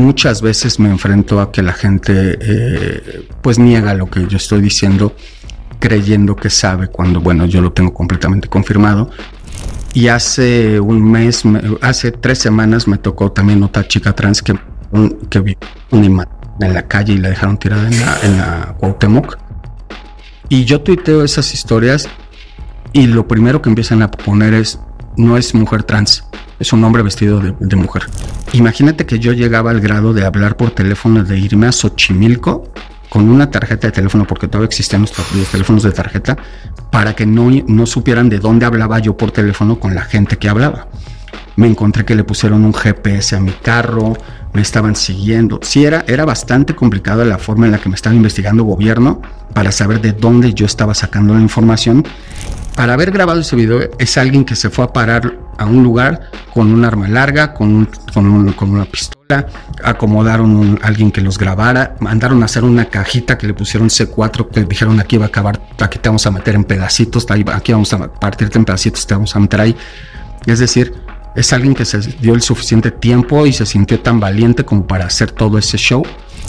muchas veces me enfrento a que la gente pues niega lo que yo estoy diciendo, creyendo que sabe, cuando bueno, yo lo tengo completamente confirmado. Y hace un mes, hace 3 semanas me tocó también otra chica trans que vi una imagen en la calle y la dejaron tirada en la Cuauhtémoc. Y yo tuiteo esas historias y lo primero que empiezan a poner es: no es mujer trans, es un hombre vestido de mujer. Imagínate que yo llegaba al grado de hablar por teléfono, de irme a Xochimilco con una tarjeta de teléfono, porque todavía existían los teléfonos de tarjeta, para que no supieran de dónde hablaba yo por teléfono con la gente que hablaba. Me encontré que le pusieron un GPS a mi carro, me estaban siguiendo. Sí, era bastante complicada la forma en la que me estaba investigando gobierno para saber de dónde yo estaba sacando la información. Para haber grabado ese video es alguien que se fue a parar a un lugar con un arma larga, con una pistola, acomodaron a alguien que los grabara, mandaron a hacer una cajita que le pusieron C4, que dijeron: aquí va a acabar, aquí te vamos a meter en pedacitos, aquí vamos a partirte en pedacitos, te vamos a meter ahí. Es decir, es alguien que se dio el suficiente tiempo y se sintió tan valiente como para hacer todo ese show.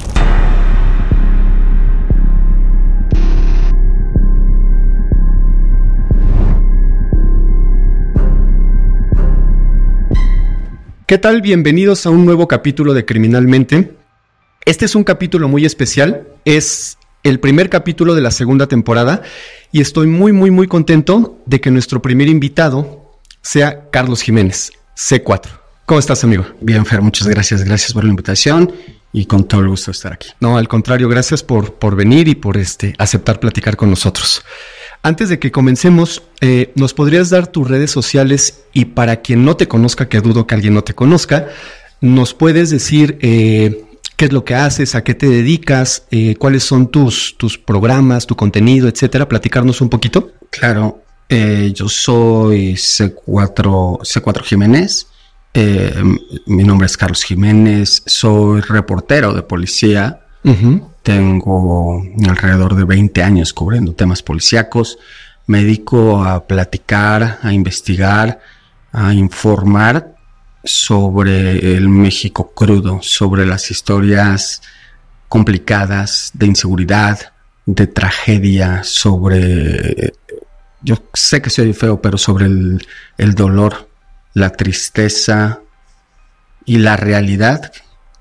¿Qué tal? Bienvenidos a un nuevo capítulo de Criminalmente. Este es un capítulo muy especial, es el primer capítulo de la segunda temporada y estoy muy contento de que nuestro primer invitado sea Carlos Jiménez, C4. ¿Cómo estás, amigo? Bien, Fer, muchas gracias por la invitación y con todo el gusto de estar aquí. No, al contrario, gracias por venir y por aceptar platicar con nosotros. Antes de que comencemos, ¿nos podrías dar tus redes sociales? Y para quien no te conozca, que dudo que alguien no te conozca, ¿nos puedes decir qué es lo que haces, a qué te dedicas, cuáles son tus programas, tu contenido, etcétera? Platicarnos un poquito. Claro, yo soy C4 Jiménez. Mi nombre es Carlos Jiménez, soy reportero de policía. Uh-huh. Tengo alrededor de 20 años cubriendo temas policíacos. Me dedico a platicar, a investigar, a informar sobre el México crudo, sobre las historias complicadas de inseguridad, de tragedia, sobre... Yo sé que soy feo, pero sobre el dolor, la tristeza y la realidad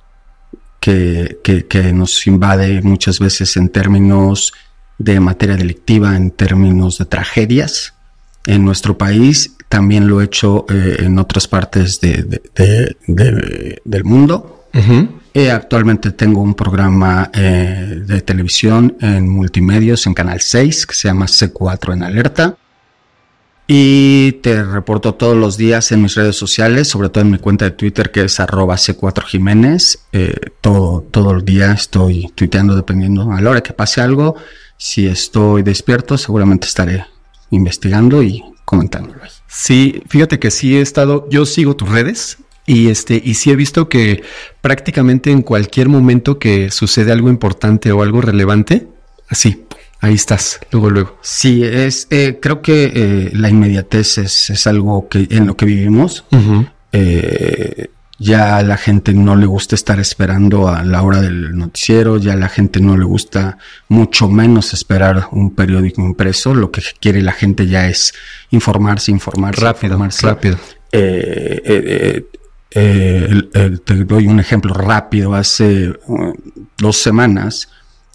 que nos invade muchas veces en términos de materia delictiva, en términos de tragedias en nuestro país. También lo he hecho en otras partes del mundo. Uh-huh. Actualmente tengo un programa de televisión en multimedios en Canal 6 que se llama C4 en Alerta. Y te reporto todos los días en mis redes sociales, sobre todo en mi cuenta de Twitter, que es @C4Jiménez. Todo el día estoy tuiteando, dependiendo a la hora que pase algo. Si estoy despierto, seguramente estaré investigando y comentándolo. Sí, fíjate que sí yo sigo tus redes y sí he visto que prácticamente en cualquier momento que sucede algo importante o algo relevante, así, ahí estás, luego. Sí, creo que la inmediatez es algo en lo que vivimos. Uh-huh. Ya a la gente no le gusta estar esperando a la hora del noticiero, ya a la gente no le gusta mucho menos esperar un periódico impreso. Lo que quiere la gente ya es informarse. Rápido. Te doy un ejemplo rápido. Hace 2 semanas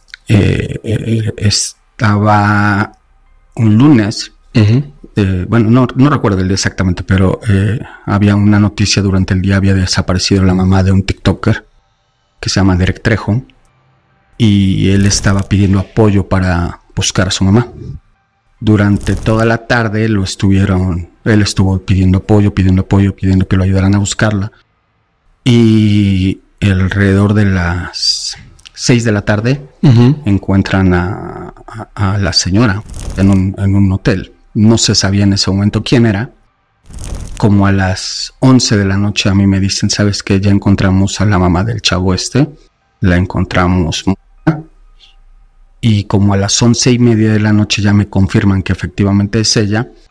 estaba un lunes. Uh-huh. No recuerdo el día exactamente, pero había una noticia durante el día. Había desaparecido la mamá de un TikToker que se llama Derek Trejo y él estaba pidiendo apoyo para buscar a su mamá. Durante toda la tarde él estuvo pidiendo apoyo, pidiendo que lo ayudaran a buscarla, y alrededor de las 6 de la tarde uh-huh. encuentran a la señora en un hotel. No se sabía en ese momento quién era. Como a las 11 de la noche a mí me dicen: ¿sabes qué? Ya encontramos a la mamá del chavo la encontramos muerta. Y como a las 11:30 de la noche ya me confirman que efectivamente es ella.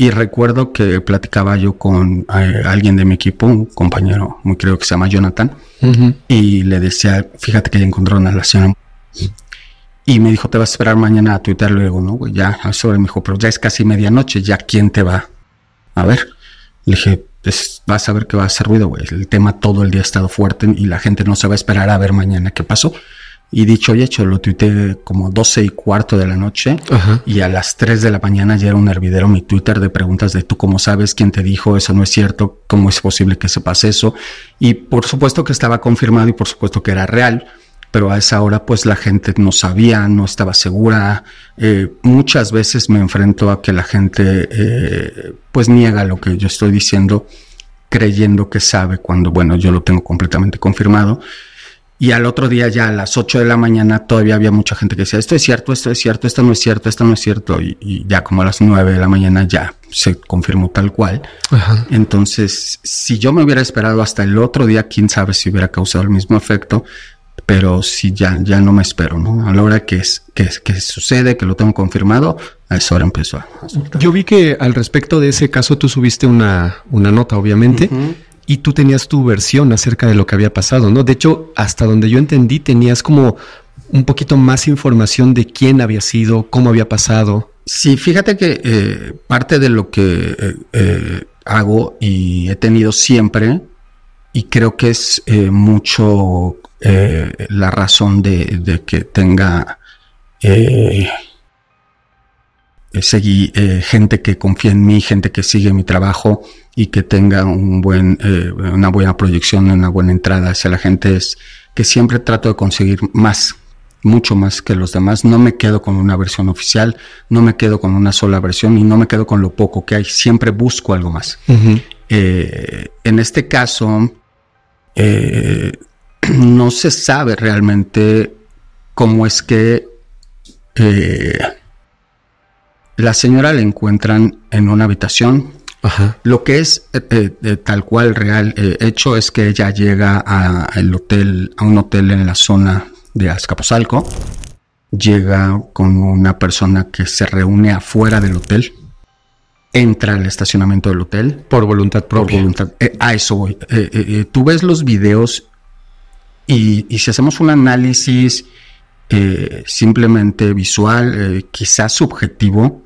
Y recuerdo que platicaba yo con alguien de mi equipo, un compañero muy creo que se llama Jonathan, y le decía, fíjate que ya encontraron a la señora. Y me dijo, te vas a esperar mañana a tuitear luego, ¿no? Güey, ya, a eso me dijo, pero ya es casi medianoche, ¿ya quién te va a ver? Le dije, pues vas a ver que va a hacer ruido, güey. El tema todo el día ha estado fuerte y la gente no se va a esperar a ver mañana qué pasó. Y dicho y hecho, lo tuiteé como 12:15 de la noche. Ajá. Y a las 3 de la mañana ya era un hervidero mi Twitter de preguntas de tú cómo sabes, quién te dijo, eso no es cierto, cómo es posible que sepas eso. Y por supuesto que estaba confirmado y por supuesto que era real, pero a esa hora pues la gente no sabía, no estaba segura. Muchas veces me enfrento a que la gente pues niega lo que yo estoy diciendo, creyendo que sabe cuando, bueno, yo lo tengo completamente confirmado. Y al otro día ya a las 8 de la mañana todavía había mucha gente que decía, esto es cierto, esto es cierto, esto no es cierto, esto no es cierto. Y ya como a las 9 de la mañana ya se confirmó tal cual. Ajá. Entonces, si yo me hubiera esperado hasta el otro día, quién sabe si hubiera causado el mismo efecto. Pero si ya no me espero, ¿no? A la hora que sucede, que lo tengo confirmado, a esa hora empezó a soltar. Yo vi que al respecto de ese caso tú subiste una nota, obviamente. Y tú tenías tu versión acerca de lo que había pasado, ¿no? De hecho, hasta donde yo entendí, tenías como un poquito más información de quién había sido, cómo había pasado. Sí, fíjate que parte de lo que hago y he tenido siempre, y creo que es mucho la razón de que tenga gente que confía en mí, gente que sigue mi trabajo y que tenga una buena proyección, una buena entrada hacia la gente, es que siempre trato de conseguir más, mucho más que los demás. No me quedo con una versión oficial, no me quedo con una sola versión y no me quedo con lo poco que hay, siempre busco algo más. En este caso, no se sabe realmente cómo es que la señora la encuentran en una habitación. Ajá. Lo que es tal cual real hecho es que ella llega a un hotel en la zona de Azcapotzalco, llega con una persona que se reúne afuera del hotel, entra al estacionamiento del hotel por voluntad propia. Por voluntad, a eso voy. Tú ves los videos y si hacemos un análisis simplemente visual, quizás subjetivo,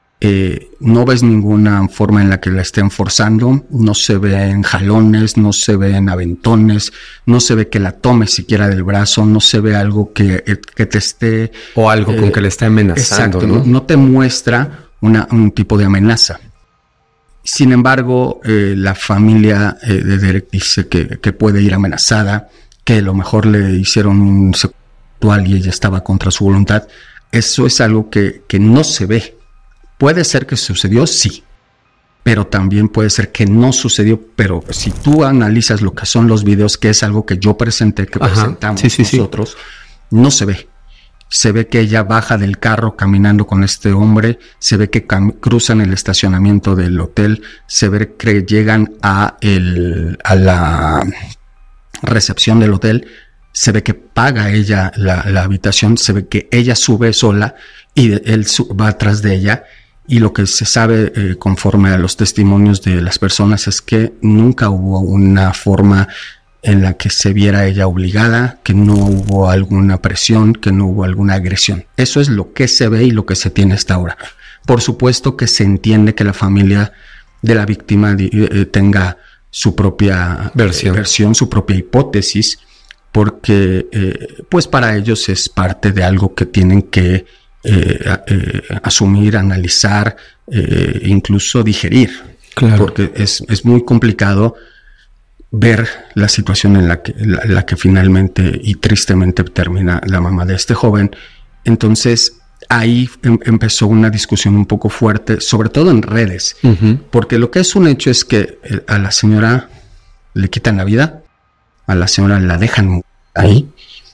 no ves ninguna forma en la que la estén forzando, no se ven jalones, no se ven aventones, no se ve que la tome siquiera del brazo, no se ve algo que te esté... O algo con que le esté amenazando. Exacto, no te muestra un tipo de amenaza. Sin embargo, la familia de Derek dice que puede ir amenazada, que a lo mejor le hicieron un sexual y ella estaba contra su voluntad. Eso es algo que no se ve. Puede ser que sucedió, sí, pero también puede ser que no sucedió. Pero si tú analizas lo que son los videos, que es algo que yo presenté, que presentamos nosotros, no se ve. Se ve que ella baja del carro caminando con este hombre, se ve que cruzan el estacionamiento del hotel, se ve que llegan a la recepción del hotel, se ve que paga ella la habitación, se ve que ella sube sola y él va atrás de ella. Y lo que se sabe conforme a los testimonios de las personas es que nunca hubo una forma en la que se viera ella obligada, que no hubo alguna presión, que no hubo alguna agresión. Eso es lo que se ve y lo que se tiene hasta ahora. Por supuesto que se entiende que la familia de la víctima tenga su propia versión, su propia hipótesis, porque pues para ellos es parte de algo que tienen que asumir, analizar, incluso digerir. Claro. Porque es muy complicado ver la situación en la que finalmente y tristemente termina la mamá de este joven. Entonces ahí empezó una discusión un poco fuerte, sobre todo en redes, porque lo que es un hecho es que a la señora le quitan la vida, a la señora la dejan ahí.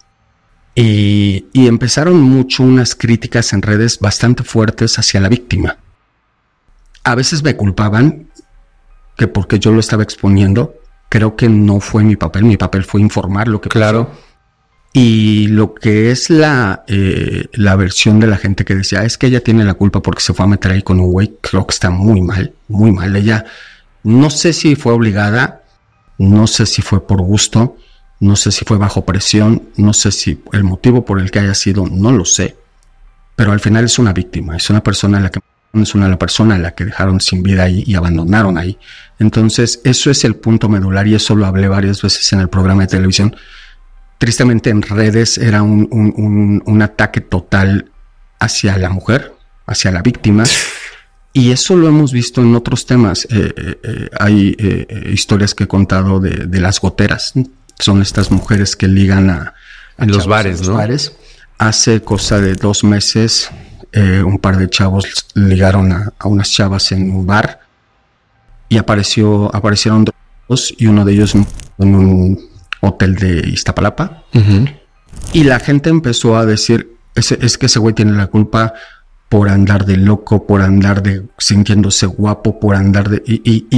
Y empezaron mucho unas críticas en redes bastante fuertes hacia la víctima. A veces me culpaban que porque yo lo estaba exponiendo. Creo que no fue mi papel fue informar lo que pasó. Y lo que es la versión de la gente que decía, es que ella tiene la culpa porque se fue a meter ahí con un güey, creo que está muy mal, muy mal. Ella, no sé si fue obligada, no sé si fue por gusto, no sé si fue bajo presión, no sé si el motivo por el que haya sido, no lo sé. Pero al final es una víctima, es una persona a la que dejaron sin vida ahí y abandonaron ahí. Entonces, eso es el punto medular y eso lo hablé varias veces en el programa de televisión. Tristemente en redes era un ataque total hacia la mujer, hacia la víctima. Y eso lo hemos visto en otros temas. Hay historias que he contado de las goteras. Son estas mujeres que ligan a en los bares, ¿no? Bares. Hace cosa de 2 meses, un par de chavos ligaron a unas chavas en un bar y aparecieron 2 y uno de ellos en un hotel de Iztapalapa. Uh-huh. Y la gente empezó a decir, es que ese güey tiene la culpa por andar de loco, por andar de sintiéndose guapo, por andar de...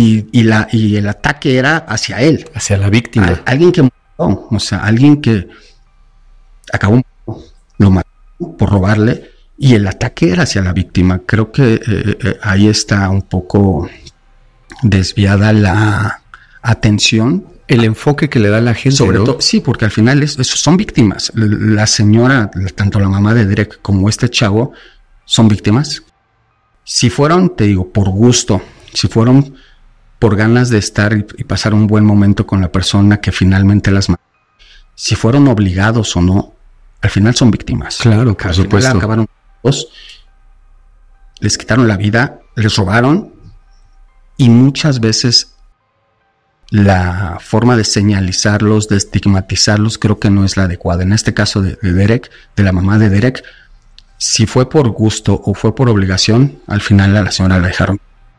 Y el ataque era hacia él. Hacia la víctima. Alguien que murió, o sea, alguien que acabó, lo mató por robarle, y el ataque era hacia la víctima. Creo que ahí está un poco desviada la atención. El enfoque que le da la gente, sobre ¿no? todo, sí, porque al final son víctimas. La señora, tanto la mamá de Derek como este chavo, son víctimas. Si fueron, te digo, por gusto, si fueron por ganas de estar y pasar un buen momento con la persona que finalmente las mató, si fueron obligados o no, al final son víctimas. Claro, por supuesto. Acabaron todos, les quitaron la vida, les robaron, y muchas veces la forma de señalizarlos, de estigmatizarlos, creo que no es la adecuada. En este caso de Derek, de la mamá de Derek, si fue por gusto o fue por obligación, al final a la señora la dejaron.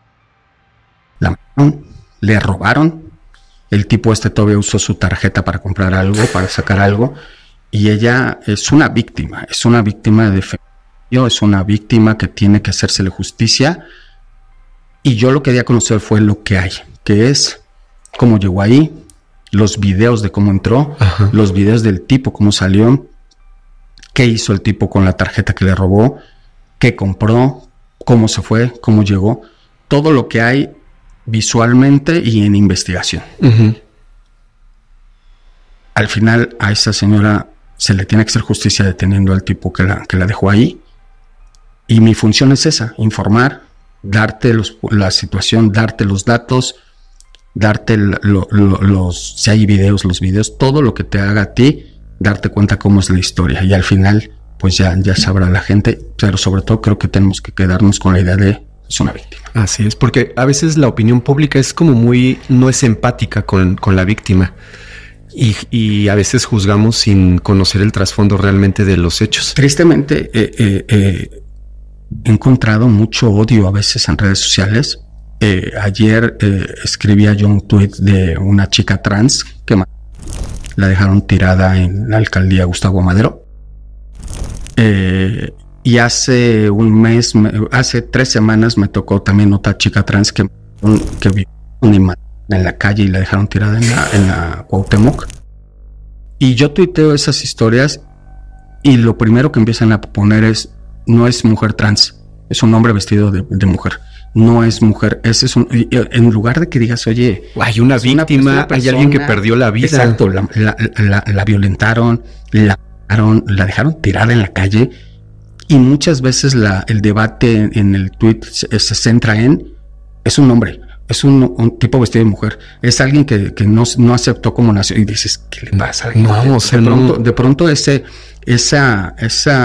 La mataron, le robaron. El tipo todavía usó su tarjeta para comprar algo, para sacar algo. Y ella es una víctima de feminicidio, es una víctima que tiene que hacérsele justicia. Y yo lo que quería conocer fue lo que hay, que es cómo llegó ahí, los videos de cómo entró, ajá, los videos del tipo, cómo salió, qué hizo el tipo con la tarjeta que le robó, qué compró, cómo se fue, cómo llegó, todo lo que hay visualmente y en investigación. Uh-huh. Al final a esa señora se le tiene que hacer justicia deteniendo al tipo que la dejó ahí. Y mi función es esa, informar, darte la situación, darte los datos, darte si hay videos, los videos, todo lo que te haga a ti, darte cuenta cómo es la historia. Y al final, pues ya sabrá la gente, pero sobre todo creo que tenemos que quedarnos con la idea de es una víctima. Así es, porque a veces la opinión pública es como no es empática con la víctima. Y a veces juzgamos sin conocer el trasfondo realmente de los hechos. Tristemente, he encontrado mucho odio a veces en redes sociales. Ayer escribía yo un tuit de una chica trans que la dejaron tirada en la alcaldía Gustavo Madero. Y hace 3 semanas me tocó también otra chica trans que vivió en la calle y la dejaron tirada en la Cuauhtémoc. Y yo tuiteo esas historias y lo primero que empiezan a poner no es mujer trans, es un hombre vestido de mujer. No es mujer, en lugar de que digas, oye, hay una víctima, hay alguien que perdió la vida. Exacto, la violentaron, la dejaron tirada en la calle. Y muchas veces el debate en el tweet se centra en, es un hombre, es un tipo vestido de mujer, es alguien que no aceptó como nació. Y dices, ¿qué le pasa? De pronto esa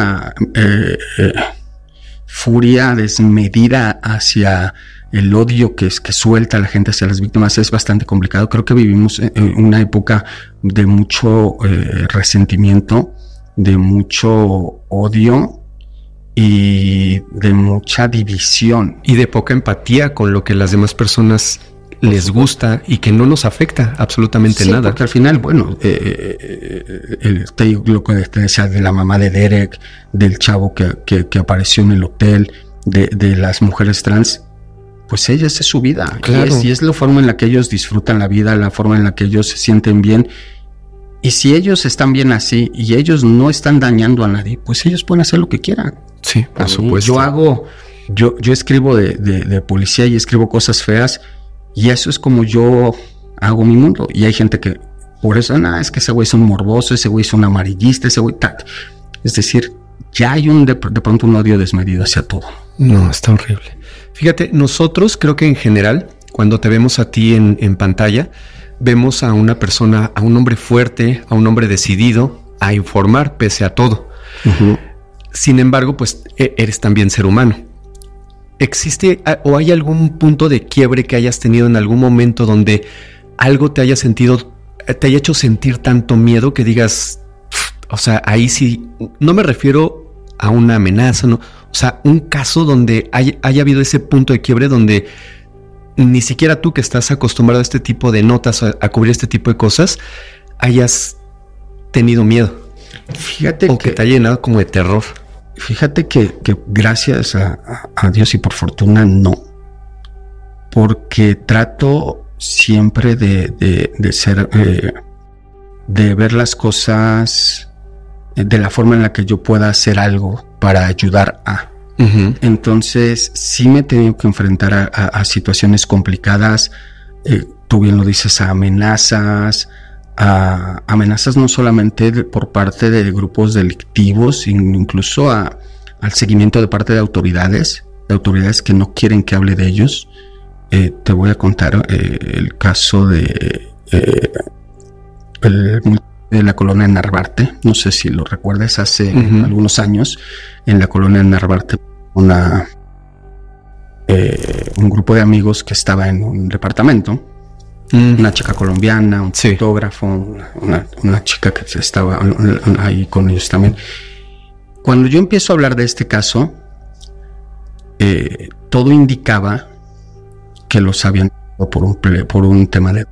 furia desmedida hacia el odio que suelta la gente hacia las víctimas es bastante complicado. Creo que vivimos en una época de mucho resentimiento, de mucho odio y de mucha división. Y de poca empatía con lo que las demás personas les gusta y que no nos afecta absolutamente nada. Porque al final, bueno, lo que te decía de la mamá de Derek, del chavo que apareció en el hotel, de las mujeres trans, pues esa es su vida. Claro. Y es la forma en la que ellos disfrutan la vida, la forma en la que ellos se sienten bien. Y si ellos están bien así y ellos no están dañando a nadie, pues ellos pueden hacer lo que quieran. Sí, por supuesto. Yo escribo de policía y escribo cosas feas, y eso es como yo hago mi mundo. Y hay gente que por eso, es que ese güey es un morboso, ese güey es un amarillista, ese güey tal. Es decir, ya hay de pronto un odio desmedido hacia todo. No, está horrible. Fíjate, nosotros creo que en general, cuando te vemos a ti en pantalla, vemos a una persona, a un hombre fuerte, a un hombre decidido a informar pese a todo. Uh-huh. Sin embargo, pues eres también ser humano. ¿Existe o hay algún punto de quiebre que hayas tenido en algún momento donde algo te haya hecho sentir tanto miedo que digas, o sea, ahí sí, no me refiero a una amenaza, no, o sea, un caso donde haya habido ese punto de quiebre donde ni siquiera tú, que estás acostumbrado a este tipo de notas, a cubrir este tipo de cosas, hayas tenido miedo? Fíjate que te haya llenado como de terror. Fíjate que gracias a Dios y por fortuna no, porque trato siempre de ser, de ver las cosas de la forma en la que yo pueda hacer algo para ayudar a. Uh-huh. Entonces sí me he tenido que enfrentar a situaciones complicadas, tú bien lo dices, a amenazas no solamente por parte de grupos delictivos, incluso al seguimiento de parte de autoridades que no quieren que hable de ellos. Te voy a contar el caso de la colonia de Narvarte. No sé si lo recuerdas, hace uh-huh. algunos años en la colonia de Narvarte un grupo de amigos que estaba en un departamento. Una chica colombiana, un fotógrafo, una chica que estaba ahí con ellos también. Cuando yo empiezo a hablar de este caso, todo indicaba que los habían por un tema de...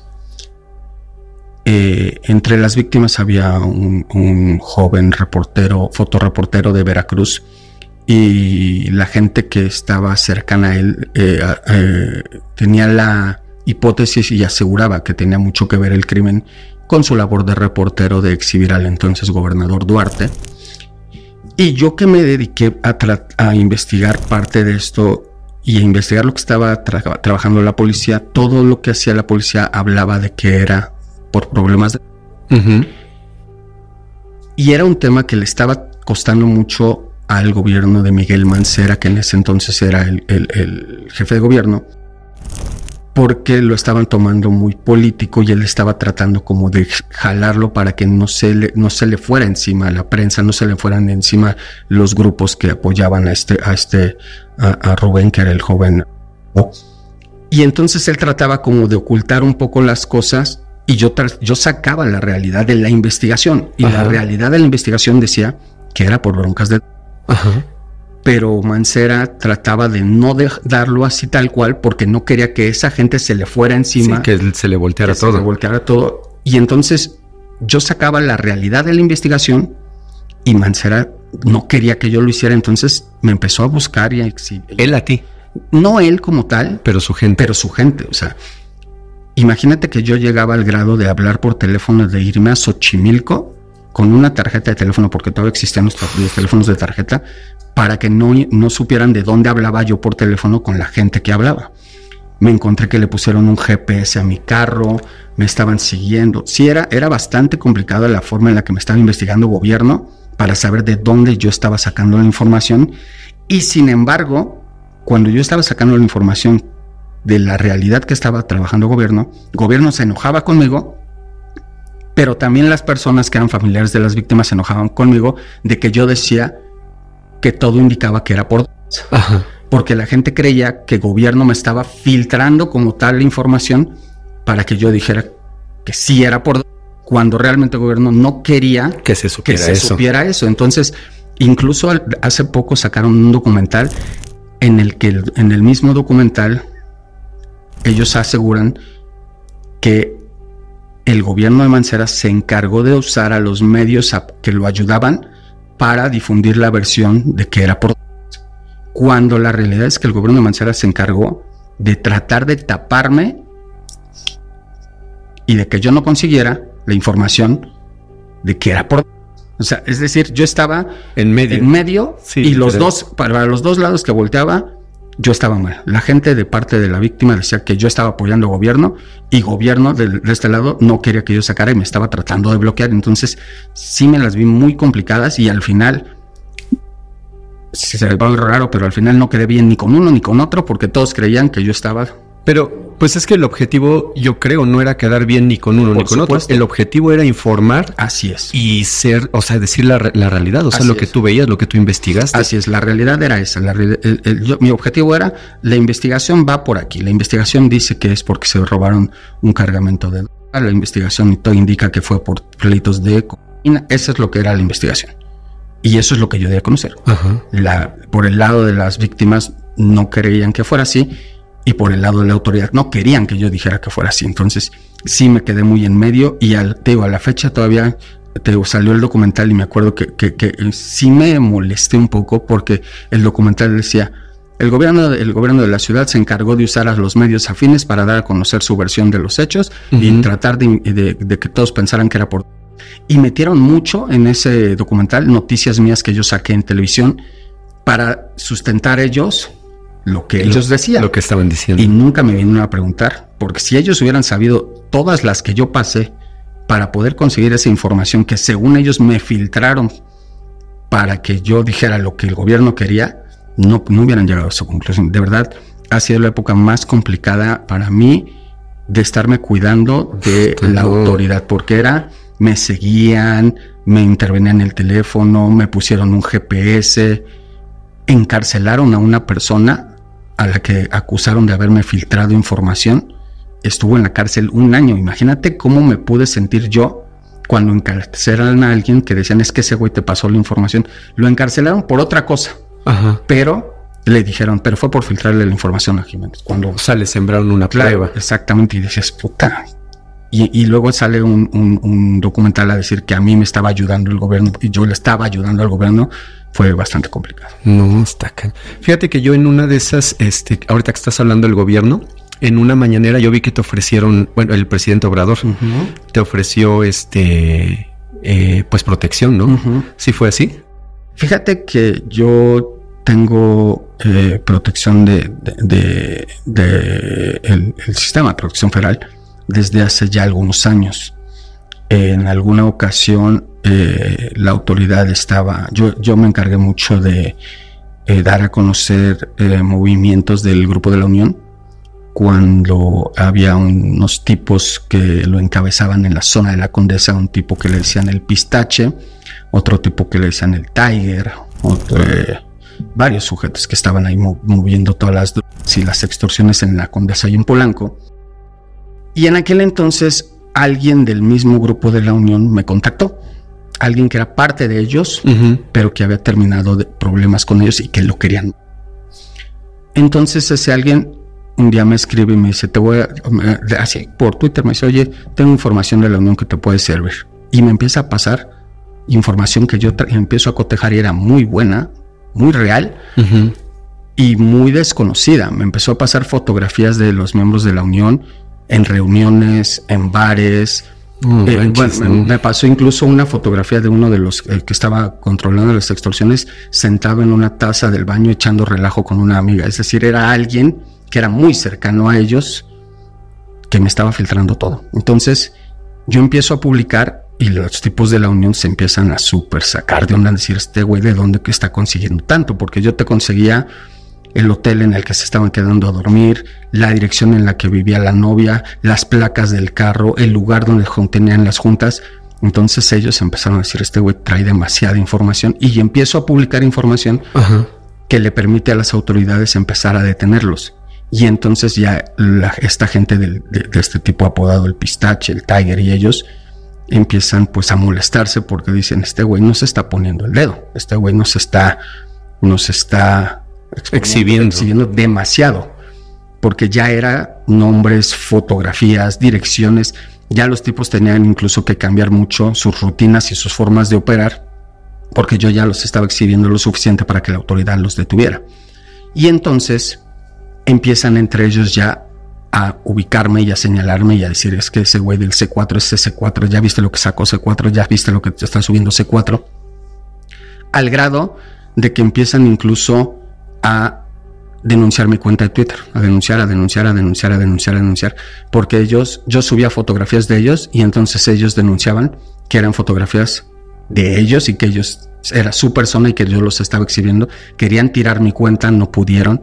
entre las víctimas había un joven fotoreportero de Veracruz, y la gente que estaba cercana a él tenía la hipótesis y aseguraba que tenía mucho que ver el crimen con su labor de reportero, de exhibir al entonces gobernador Duarte. Y yo, que me dediqué a investigar parte de esto y a investigar lo que estaba trabajando la policía, todo lo que hacía la policía hablaba de que era por problemas de... Uh-huh. Y era un tema que le estaba costando mucho al gobierno de Miguel Mancera, que en ese entonces era el jefe de gobierno, porque lo estaban tomando muy político y él estaba tratando como de jalarlo para que no se le fuera encima a la prensa, no se le fueran encima los grupos que apoyaban a Rubén, que era el joven, ¿no? Y entonces él trataba como de ocultar un poco las cosas, y yo sacaba la realidad de la investigación, y ajá. La realidad de la investigación decía que era por broncas de... Ajá. Pero Mancera trataba de no darlo así tal cual, porque no quería que esa gente se le fuera encima. Sí, que se le volteara todo. Y entonces yo sacaba la realidad de la investigación, y Mancera no quería que yo lo hiciera. Entonces me empezó a buscar y a exhibir. ¿Él a ti? No él como tal. Pero su gente. O sea, imagínate que yo llegaba al grado de hablar por teléfono, de irme a Xochimilco con una tarjeta de teléfono, porque todavía existían los teléfonos de tarjeta, para que no supieran de dónde hablaba yo por teléfono con la gente que hablaba. Me encontré que le pusieron un GPS a mi carro, me estaban siguiendo. Sí, era bastante complicada la forma en la que me estaba investigando gobierno para saber de dónde yo estaba sacando la información. Y sin embargo, cuando yo estaba sacando la información de la realidad que estaba trabajando gobierno se enojaba conmigo, pero también las personas que eran familiares de las víctimas se enojaban conmigo de que yo decía que todo indicaba que era por... Ajá. Porque la gente creía que el gobierno me estaba filtrando como tal la información para que yo dijera que sí era por... cuando realmente el gobierno no quería que se supiera eso. Entonces, incluso hace poco sacaron un documental en el que en el mismo documental ellos aseguran que el gobierno de Mancera se encargó de usar a los medios que lo ayudaban para difundir la versión de que era por... cuando la realidad es que el gobierno de Mancera se encargó de tratar de taparme y de que yo no consiguiera la información de que era por... O sea, es decir, yo estaba en medio sí, y para los dos lados que volteaba, yo estaba mal. La gente de parte de la víctima decía que yo estaba apoyando al gobierno y gobierno de este lado no quería que yo sacara y me estaba tratando de bloquear. Entonces sí me las vi muy complicadas y al final, se va muy raro, pero al final no quedé bien ni con uno ni con otro porque todos creían que yo estaba... Pero pues es que el objetivo, yo creo, no era quedar bien ni con uno ni con otro. El objetivo era informar. Así es. Y ser, o sea, decir la realidad, o sea, lo que tú veías, lo que tú investigaste. Así es, la realidad era esa. Mi objetivo era, la investigación va por aquí. La investigación dice que es porque se robaron un cargamento de droga. La investigación todo indica que fue por pleitos de cocaína. Eso es lo que era la investigación. Y eso es lo que yo debía conocer. Ajá. Por el lado de las víctimas no creían que fuera así. Y por el lado de la autoridad no querían que yo dijera que fuera así. Entonces sí me quedé muy en medio y a la fecha todavía salió el documental y me acuerdo que sí me molesté un poco porque el documental decía: el gobierno de la ciudad se encargó de usar a los medios afines para dar a conocer su versión de los hechos y tratar de que todos pensaran que era por... Y metieron mucho en ese documental noticias mías que yo saqué en televisión para sustentar ellos lo que ellos decían. Lo que estaban diciendo. Y nunca me vinieron a preguntar, porque si ellos hubieran sabido todas las que yo pasé para poder conseguir esa información que según ellos me filtraron para que yo dijera lo que el gobierno quería, no hubieran llegado a esa conclusión. De verdad, ha sido la época más complicada para mí de estarme cuidando de la autoridad, porque me seguían, me intervenían en el teléfono, me pusieron un GPS, encarcelaron a una persona a la que acusaron de haberme filtrado información. Estuvo en la cárcel 1 año. Imagínate cómo me pude sentir yo cuando encarcelaron a alguien que decían: es que ese güey te pasó la información. Lo encarcelaron por otra cosa. Ajá. Pero le dijeron, pero fue por filtrarle la información a Jiménez. Cuando le sembraron una prueba. Exactamente. Y decías, puta. Y luego sale un documental a decir que a mí me estaba ayudando el gobierno y yo le estaba ayudando al gobierno. Fue bastante complicado. No, está acá. Fíjate que yo en una de esas, ahorita que estás hablando del gobierno, en una mañanera yo vi que te ofrecieron, bueno, el presidente Obrador te ofreció pues protección, ¿no? ¿Sí fue así? Fíjate que yo tengo protección del sistema de protección federal desde hace ya algunos años. En alguna ocasión la autoridad estaba... Yo me encargué mucho de dar a conocer movimientos del Grupo de la Unión cuando había unos tipos que lo encabezaban en la zona de la Condesa, un tipo que le decían el Pistache, otro tipo que le decían el Tiger, varios sujetos que estaban ahí moviendo todas las drogas y las extorsiones en la Condesa y en Polanco. Y en aquel entonces alguien del mismo Grupo de la Unión me contactó, alguien que era parte de ellos, pero que había terminado de problemas con ellos y que lo querían. Entonces ese alguien un día me escribe y me dice, así por Twitter me dice, oye, tengo información de la Unión que te puede servir. Y me empieza a pasar información que yo empiezo a cotejar y era muy buena, muy real y muy desconocida. Me empezó a pasar fotografías de los miembros de la Unión en reuniones, en bares. Me pasó incluso una fotografía de uno de los que estaba controlando las extorsiones sentado en una taza del baño echando relajo con una amiga. Es decir, era alguien que era muy cercano a ellos que me estaba filtrando todo. Entonces yo empiezo a publicar y los tipos de la Unión se empiezan a súper sacar de onda, a decir, este güey de dónde que está consiguiendo tanto, porque yo te conseguía el hotel en el que se estaban quedando a dormir, la dirección en la que vivía la novia, las placas del carro, el lugar donde tenían las juntas. Entonces ellos empezaron a decir, este güey trae demasiada información, y empiezo a publicar información que le permite a las autoridades empezar a detenerlos. Y entonces ya esta gente de este tipo apodado el Pistache, el Tiger y ellos empiezan pues a molestarse porque dicen, este güey no se está poniendo el dedo, este güey nos está exhibiendo demasiado, porque ya era nombres, fotografías, direcciones. Ya los tipos tenían incluso que cambiar mucho sus rutinas y sus formas de operar, porque yo ya los estaba exhibiendo lo suficiente para que la autoridad los detuviera. Y entonces empiezan entre ellos ya a ubicarme y a señalarme y a decir, es que ese güey del C4 es C4, ya viste lo que sacó C4, ya viste lo que te está subiendo C4, al grado de que empiezan incluso a denunciar mi cuenta de Twitter, a denunciar, porque yo subía fotografías de ellos y entonces ellos denunciaban que eran fotografías de ellos y que ellos era su persona y que yo los estaba exhibiendo. Querían tirar mi cuenta, no pudieron.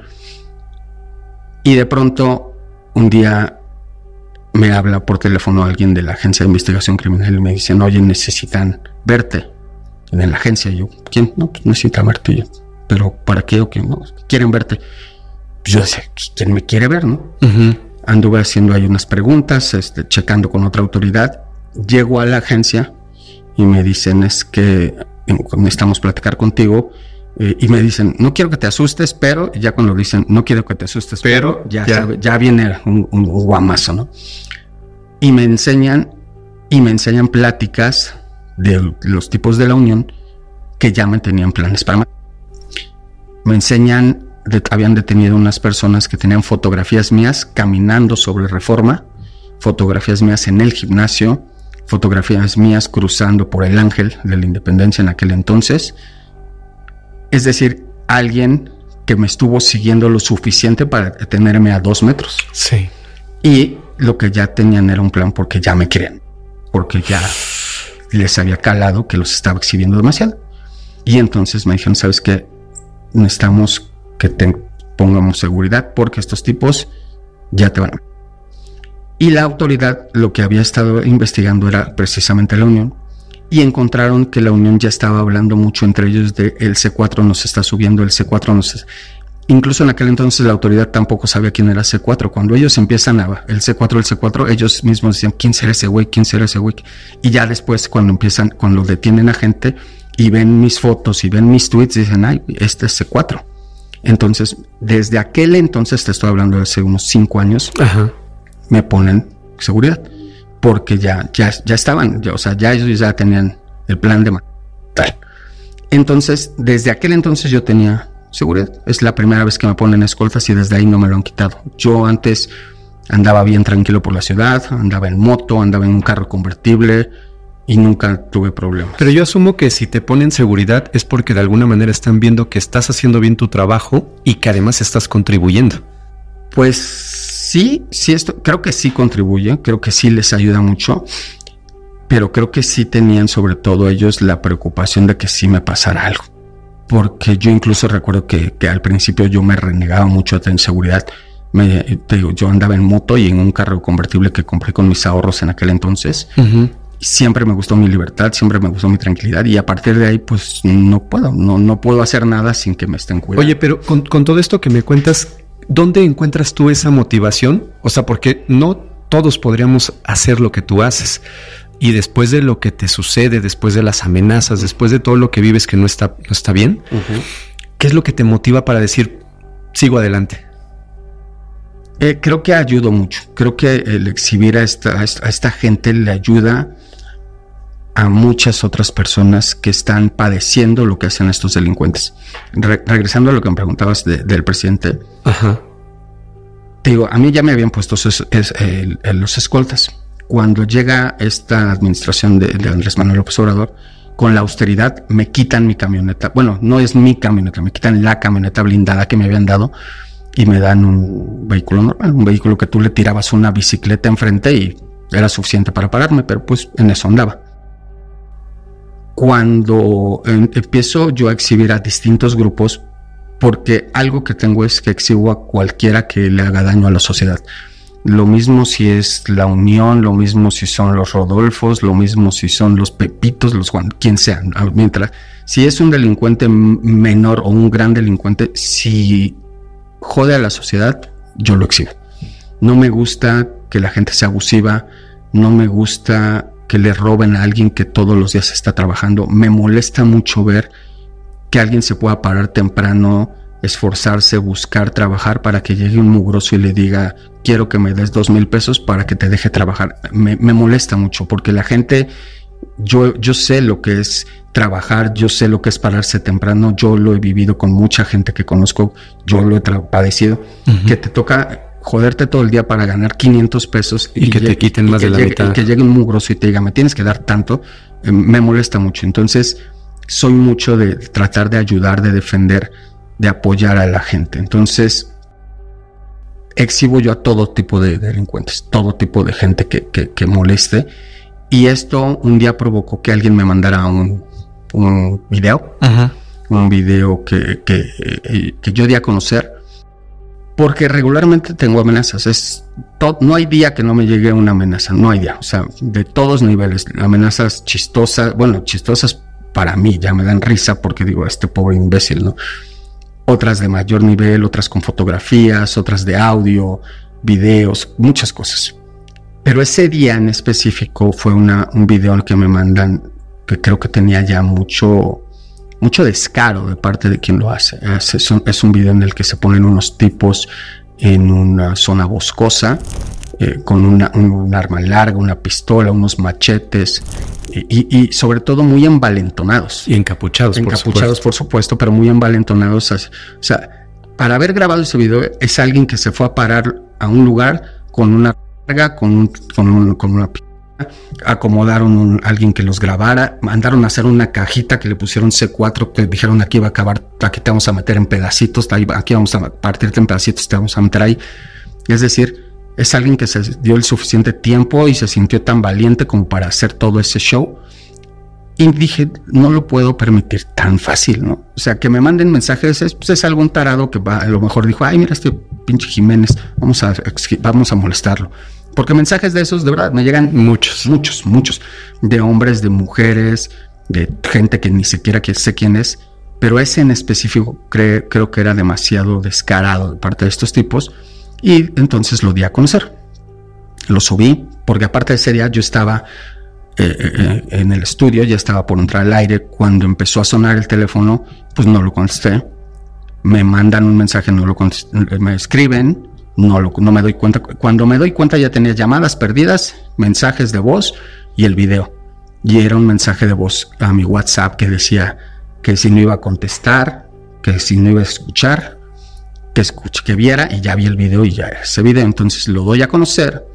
Y de pronto un día me habla por teléfono alguien de la Agencia de Investigación Criminal y me dicen, oye, necesitan verte en la agencia. Y yo, ¿quién? No, pues necesita verte. Yo, ¿pero para qué o qué? No, quieren verte. Yo decía, ¿quién me quiere ver, no? Uh-huh. Anduve haciendo ahí unas preguntas, checando con otra autoridad. Llego a la agencia y me dicen, es que necesitamos platicar contigo. Y me dicen, no quiero que te asustes, pero ya cuando dicen, no quiero que te asustes, pero ya viene un guamazo, ¿no? Y me enseñan pláticas de los tipos de la Unión que ya me tenían planes para matar. Me enseñan, habían detenido unas personas que tenían fotografías mías caminando sobre Reforma, fotografías mías en el gimnasio, fotografías mías cruzando por el Ángel de la Independencia en aquel entonces. Es decir, alguien que me estuvo siguiendo lo suficiente para detenerme a 2 metros. Sí. Y lo que ya tenían era un plan porque ya me querían. Porque ya les había calado que los estaba exhibiendo demasiado. Y entonces me dijeron, ¿sabes qué? Necesitamos que te pongamos seguridad porque estos tipos ya te van a... Y la autoridad lo que había estado investigando era precisamente la Unión. Y encontraron que la Unión ya estaba hablando mucho entre ellos de el C4 nos está subiendo, el C4 nos... Incluso en aquel entonces la autoridad tampoco sabía quién era C4. Cuando ellos empiezan a el C4, ellos mismos decían, ¿quién será ese güey? ¿Quién será ese güey? Y ya después cuando detienen a gente y ven mis fotos y ven mis tweets, dicen, ay, este es C4. Entonces, desde aquel entonces, te estoy hablando de hace unos 5 años, ajá, me ponen seguridad. Porque ya estaban, o sea, ya ellos ya tenían el plan de matar. Entonces, desde aquel entonces yo tenía seguridad. Es la primera vez que me ponen escoltas y desde ahí no me lo han quitado. Yo antes andaba bien tranquilo por la ciudad, andaba en moto, andaba en un carro convertible y nunca tuve problemas. Pero yo asumo que si te ponen seguridad es porque de alguna manera están viendo que estás haciendo bien tu trabajo y que además estás contribuyendo. Pues sí, esto creo que sí contribuye, creo que sí les ayuda mucho, pero creo que sí tenían sobre todo ellos la preocupación de que sí me pasara algo, porque yo incluso recuerdo que al principio yo me renegaba mucho de inseguridad. Te digo, yo andaba en moto y en un carro convertible que compré con mis ahorros en aquel entonces. Uh-huh. Siempre me gustó mi libertad, siempre me gustó mi tranquilidad y a partir de ahí pues no puedo hacer nada sin que me estén cuidando. Oye, pero con todo esto que me cuentas, ¿dónde encuentras tú esa motivación? O sea, porque no todos podríamos hacer lo que tú haces. Y después de lo que te sucede, después de las amenazas, después de todo lo que vives que no está bien, uh-huh, ¿qué es lo que te motiva para decir, sigo adelante? Creo que ayudo mucho. Creo que el exhibir a esta gente le ayuda a muchas otras personas que están padeciendo lo que hacen estos delincuentes. Regresando a lo que me preguntabas del presidente, ajá, te digo, a mí ya me habían puesto los escoltas. Cuando llega esta administración de Andrés Manuel López Obrador, con la austeridad me quitan mi camioneta. Bueno, no es mi camioneta, me quitan la camioneta blindada que me habían dado y me dan un vehículo normal, un vehículo que tú le tirabas una bicicleta enfrente y era suficiente para pararme, pero pues en eso andaba. Cuando empiezo yo a exhibir a distintos grupos, porque algo que tengo es que exhibo a cualquiera que le haga daño a la sociedad. Lo mismo si es la Unión, lo mismo si son los Rodolfos, lo mismo si son los Pepitos, los Juan, quien sea. Mientras, si es un delincuente menor o un gran delincuente, si jode a la sociedad, yo lo exhibo. No me gusta que la gente sea abusiva, no me gusta que le roben a alguien que todos los días está trabajando. Me molesta mucho ver que alguien se pueda parar temprano, esforzarse, buscar, trabajar para que llegue un mugroso y le diga, quiero que me des 2,000 pesos para que te deje trabajar. Me molesta mucho porque la gente, yo sé lo que es trabajar, yo sé lo que es pararse temprano, yo lo he vivido con mucha gente que conozco, yo lo he padecido, uh-huh, que te toca joderte todo el día para ganar 500 pesos y que te quiten más de la mitad. Que llegue un mugroso y te diga, me tienes que dar tanto, me molesta mucho. Entonces, soy mucho de tratar de ayudar, de defender, de apoyar a la gente. Entonces, exhibo yo a todo tipo de delincuentes, todo tipo de gente que moleste. Y esto un día provocó que alguien me mandara un video. Ajá. Un video que yo di a conocer, porque regularmente tengo amenazas. No hay día que no me llegue una amenaza, no hay día, o sea, de todos niveles, amenazas chistosas, bueno, chistosas para mí, ya me dan risa porque digo, este pobre imbécil, ¿no? Otras de mayor nivel, otras con fotografías, otras de audio, videos, muchas cosas. Pero ese día en específico fue un video que me mandan, que creo que tenía ya mucho descaro de parte de quien lo hace. Es un video en el que se ponen unos tipos en una zona boscosa, con un arma larga, una pistola, unos machetes, y sobre todo muy envalentonados. Y encapuchados, por supuesto, pero muy envalentonados. O sea, para haber grabado ese video, es alguien que se fue a parar a un lugar con una carga, con una pistola. Acomodaron alguien que los grabara, mandaron a hacer una cajita que le pusieron C4, que dijeron aquí va a acabar, aquí te vamos a meter en pedacitos, aquí vamos a partirte en pedacitos, te vamos a meter ahí. Es decir, es alguien que se dio el suficiente tiempo y se sintió tan valiente como para hacer todo ese show. Y dije, no lo puedo permitir tan fácil, ¿no? O sea, que me manden mensajes, es algún tarado que a lo mejor dijo, ay, mira este pinche Jiménez, vamos a molestarlo. Porque mensajes de esos, de verdad, me llegan muchos, de hombres, de mujeres, de gente que ni siquiera sé quién es, pero ese en específico creo que era demasiado descarado de parte de estos tipos, y entonces lo di a conocer. Lo subí, porque aparte de ese día yo estaba en el estudio, ya estaba por entrar al aire. Cuando empezó a sonar el teléfono, pues no lo contesté. Me mandan un mensaje, no lo contesté, me escriben. No me doy cuenta. Cuando me doy cuenta ya tenía llamadas perdidas, mensajes de voz y el video. Y era un mensaje de voz a mi WhatsApp que decía que si no iba a contestar, que si no iba a escuchar, que viera, y ya vi el video y ya era ese video. Entonces lo doy a conocer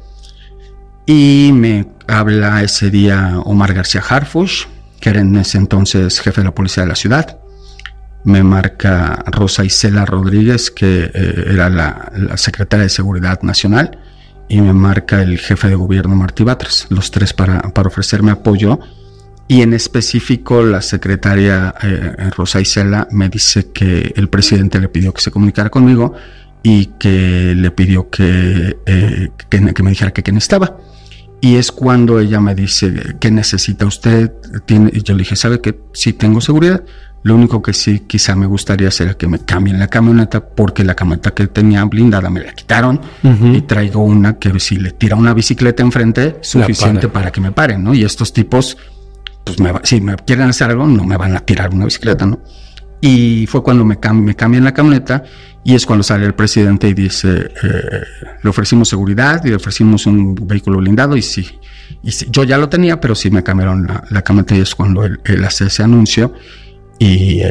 y me habla ese día Omar García Harfuch, que era en ese entonces jefe de la policía de la ciudad. Me marca Rosa Isela Rodríguez, que era la secretaria de Seguridad Nacional, y me marca el jefe de gobierno Martí Batres, los tres para ofrecerme apoyo. Y en específico la secretaria Rosa Isela me dice que el presidente le pidió que se comunicara conmigo y que le pidió que me dijera que necesitaba. Y es cuando ella me dice, ¿qué necesita usted? Y yo le dije, ¿sabe que sí tengo seguridad? Lo único que sí quizá me gustaría hacer que me cambien la camioneta, porque la camioneta que tenía blindada me la quitaron, y traigo una que si le tira una bicicleta enfrente, suficiente para que me paren, ¿no? Y estos tipos, pues si me quieren hacer algo, no me van a tirar una bicicleta, ¿no? Y fue cuando me cambian la camioneta, y es cuando sale el presidente y dice, le ofrecimos seguridad y le ofrecimos un vehículo blindado, y sí, yo ya lo tenía, pero sí me cambiaron la camioneta, y es cuando él hace ese anuncio. Y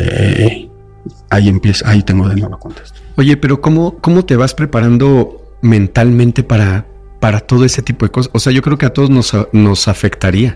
ahí tengo de nuevo contexto. Oye, pero ¿cómo te vas preparando mentalmente para todo ese tipo de cosas? O sea, yo creo que a todos nos afectaría.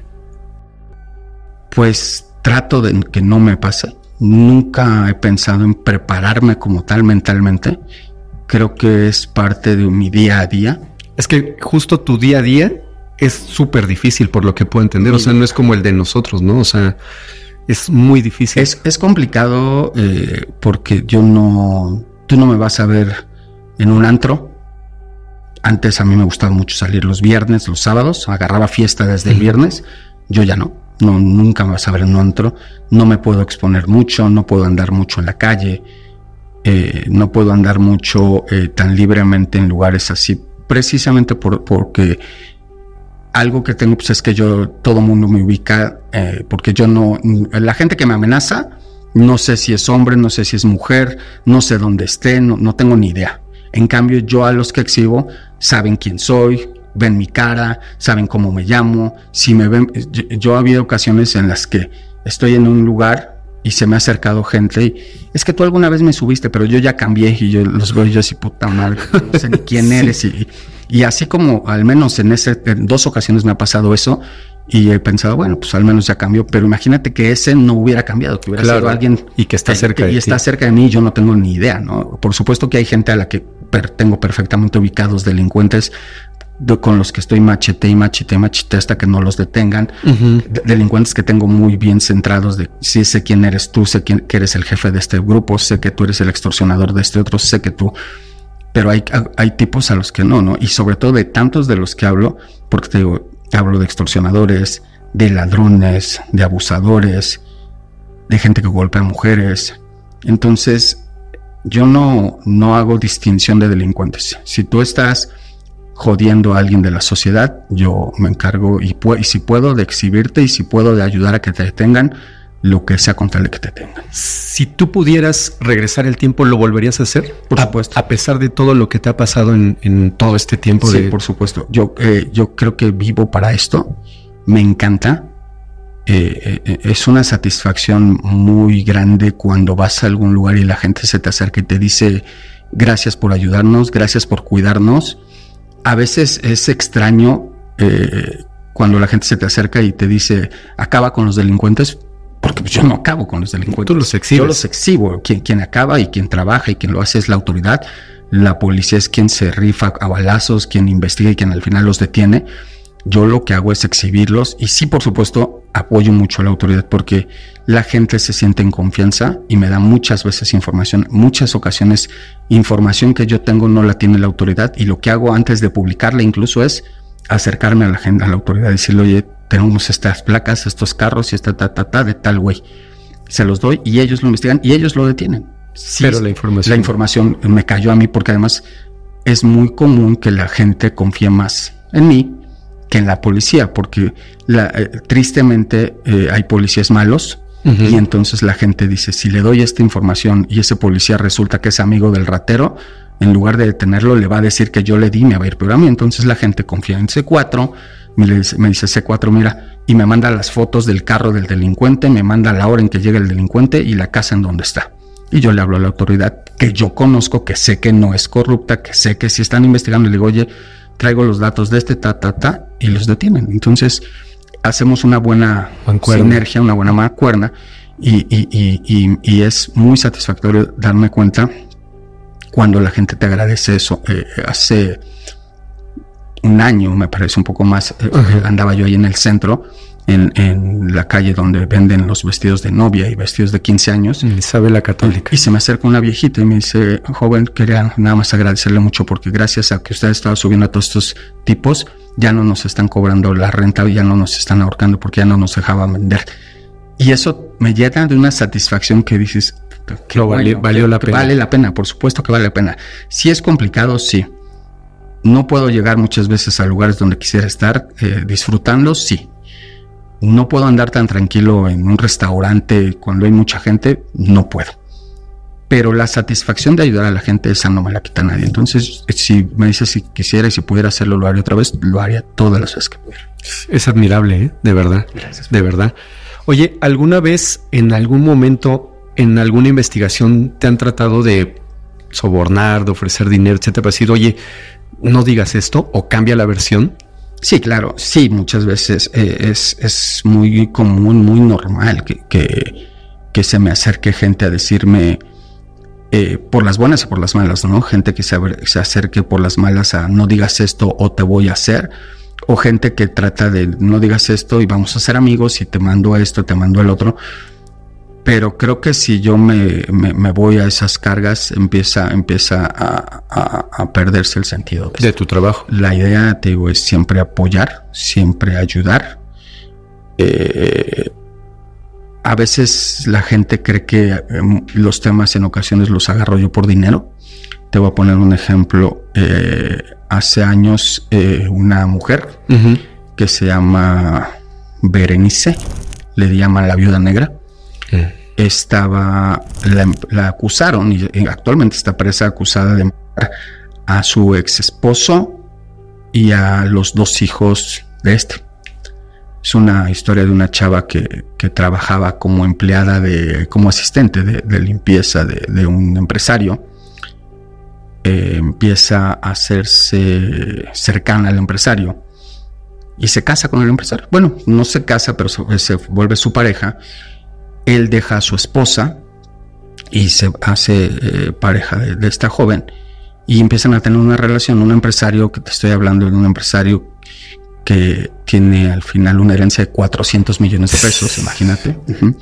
Pues trato de que no me pase. Nunca he pensado en prepararme como tal mentalmente. Creo que es parte de mi día a día. Es que justo tu día a día es súper difícil, por lo que puedo entender. O sea, no es como el de nosotros, ¿no? O sea, es muy difícil. Es complicado porque tú no me vas a ver en un antro. Antes a mí me gustaba mucho salir los viernes, los sábados, agarraba fiesta desde el viernes. Yo ya no, nunca me vas a ver en un antro. No me puedo exponer mucho, no puedo andar mucho en la calle, no puedo andar mucho tan libremente en lugares así, precisamente porque algo que tengo, pues es que todo el mundo me ubica, porque la gente que me amenaza, no sé si es hombre, no sé si es mujer, no sé dónde esté, no tengo ni idea. En cambio, yo a los que exhibo, saben quién soy, ven mi cara, saben cómo me llamo. Si me ven, yo ha habido ocasiones en las que estoy en un lugar y se me ha acercado gente y es que tú alguna vez me subiste, pero yo ya cambié y yo los veo y yo así, puta madre, no sé ni quién eres. Y así como al menos en 2 ocasiones me ha pasado eso y he pensado, bueno, pues al menos ya cambió, pero imagínate que ese no hubiera cambiado, que hubiera sido alguien y que está cerca de ti. Y está cerca de mí y yo no tengo ni idea, ¿no? Por supuesto que hay gente a la que tengo perfectamente ubicados, delincuentes con los que estoy machete hasta que no los detengan. Delincuentes que tengo muy bien centrados de sí sé quién eres tú, sé que eres el jefe de este grupo, sé que tú eres el extorsionador de este otro, sé que tú... Pero hay tipos a los que no, y sobre todo de tantos de los que hablo, porque te digo, hablo de extorsionadores, de ladrones, de abusadores, de gente que golpea a mujeres. Entonces, yo no hago distinción de delincuentes. Si tú estás jodiendo a alguien de la sociedad, yo me encargo y si puedo de exhibirte y si puedo de ayudar a que te detengan, lo que sea con tal de que te tengan. Si tú pudieras regresar el tiempo, ¿lo volverías a hacer? Por supuesto. A pesar de todo lo que te ha pasado en todo este tiempo. Sí, por supuesto. Yo creo que vivo para esto. Me encanta. Es una satisfacción muy grande cuando vas a algún lugar y la gente se te acerca y te dice gracias por ayudarnos, gracias por cuidarnos. A veces es extraño cuando la gente se te acerca y te dice acaba con los delincuentes. Porque yo no acabo con los delincuentes. Tú los exhibes. Yo los exhibo. Quien acaba y quien trabaja y quien lo hace es la autoridad. La policía es quien se rifa a balazos, quien investiga y quien al final los detiene. Yo lo que hago es exhibirlos y sí, por supuesto, apoyo mucho a la autoridad porque la gente se siente en confianza y me da muchas veces información, muchas ocasiones información que yo tengo no la tiene la autoridad y lo que hago antes de publicarla incluso es acercarme a la gente, a la autoridad y decirle, oye, tenemos estas placas, estos carros y esta de tal güey. Se los doy y ellos lo investigan y ellos lo detienen. Sí, pero la información me cayó a mí porque además es muy común que la gente confíe más en mí que en la policía porque tristemente hay policías malos y entonces la gente dice, si le doy esta información y ese policía resulta que es amigo del ratero, en lugar de detenerlo le va a decir que yo le di, me va a ir peor a mí. Entonces la gente confía en C4. Me dice C4, mira, y me manda las fotos del carro del delincuente, me manda la hora en que llega el delincuente y la casa en donde está. Y yo le hablo a la autoridad que yo conozco, que sé que no es corrupta, que sé que si están investigando, le digo, oye, traigo los datos de este y los detienen. Entonces, hacemos una buena sinergia, una buena mancuerna y es muy satisfactorio darme cuenta cuando la gente te agradece eso. Hace un año, me parece un poco más, andaba yo ahí en el centro, en la calle donde venden los vestidos de novia y vestidos de 15 años. Isabel la Católica. Y se me acerca una viejita y me dice, joven, quería nada más agradecerle mucho porque gracias a que usted estaba subiendo a todos estos tipos, ya no nos están cobrando la renta, ya no nos están ahorcando porque ya no nos dejaban vender. Y eso me llena de una satisfacción que dices, que valió la pena. Vale la pena, por supuesto que vale la pena. Si es complicado, sí. No puedo llegar muchas veces a lugares donde quisiera estar disfrutando, sí. No puedo andar tan tranquilo en un restaurante cuando hay mucha gente, no puedo. Pero la satisfacción de ayudar a la gente, esa no me la quita nadie. Entonces, si me dices si quisiera y si pudiera hacerlo, lo haría otra vez, lo haría todas las veces que pudiera. Es admirable, de verdad. Gracias. De verdad. Oye, ¿alguna vez, en algún momento, en alguna investigación, te han tratado de sobornar, de ofrecer dinero, etcétera, para decir, oye, no digas esto o cambia la versión? Sí, claro, sí, muchas veces es muy común, muy normal que se me acerque gente a decirme por las buenas y por las malas, ¿no? Gente que se acerque por las malas a no digas esto o te voy a hacer, o gente que trata de no digas esto y vamos a ser amigos y te mando esto, te mando el otro. Pero creo que si yo me voy a esas cargas, empieza a perderse el sentido de tu trabajo. La idea, te digo, es siempre apoyar, siempre ayudar. A veces la gente cree que los temas en ocasiones los agarro yo por dinero. Te voy a poner un ejemplo. Hace años una mujer que se llama Berenice, le llaman la viuda negra. La acusaron y actualmente está presa acusada de matar a su ex esposo y a los 2 hijos de este. Es una historia de una chava que trabajaba como empleada como asistente de limpieza de un empresario. Empieza a hacerse cercana al empresario y se casa con el empresario. Bueno, no se casa, pero se vuelve su pareja. Él deja a su esposa y se hace pareja de esta joven y empiezan a tener una relación. Un empresario, que te estoy hablando de un empresario que tiene al final una herencia de 400 millones de pesos, imagínate.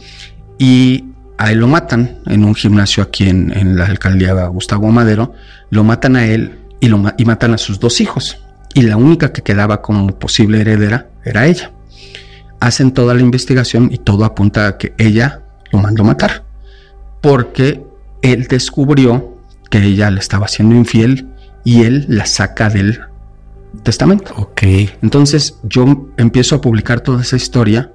Y a él lo matan en un gimnasio aquí en la alcaldía Gustavo Madero. Lo matan a él y matan a sus 2 hijos. Y la única que quedaba como posible heredera era ella. Hacen toda la investigación y todo apunta a que ella lo mandó matar, porque él descubrió que ella le estaba siendo infiel y él la saca del testamento. Ok. Entonces yo empiezo a publicar toda esa historia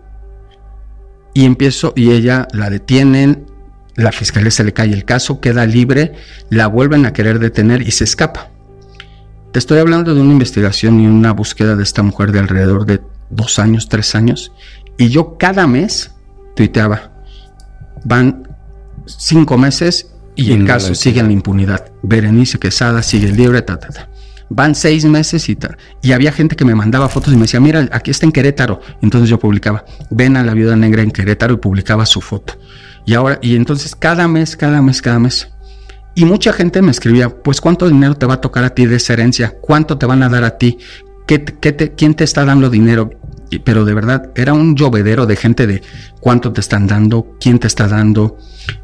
y ella la detienen, la fiscalía se le cae el caso, queda libre, la vuelven a querer detener y se escapa. Te estoy hablando de una investigación y una búsqueda de esta mujer de alrededor de 2 años, 3 años, y yo cada mes tuiteaba, van 5 meses y el caso sigue en la impunidad. Berenice Quesada sigue libre, Van 6 meses y había gente que me mandaba fotos y me decía, mira, aquí está en Querétaro. Entonces yo publicaba, ven a la viuda negra en Querétaro, y publicaba su foto. Y entonces cada mes. Y mucha gente me escribía, pues ¿cuánto dinero te va a tocar a ti de esa herencia? ¿Cuánto te van a dar a ti? ¿Quién te está dando dinero? Pero de verdad, era un llovedero de gente de cuánto te están dando, quién te está dando.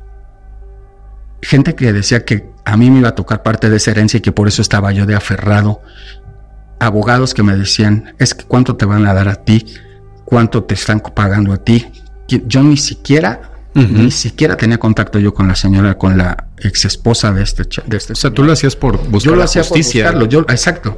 Gente que decía que a mí me iba a tocar parte de esa herencia y que por eso estaba yo de aferrado. Abogados que me decían, es que cuánto te van a dar a ti, cuánto te están pagando a ti. Yo ni siquiera tenía contacto yo con la señora, con la ex esposa de este. O sea, tú lo hacías por buscar yo lo hacía justicia. Por buscarlo, exacto.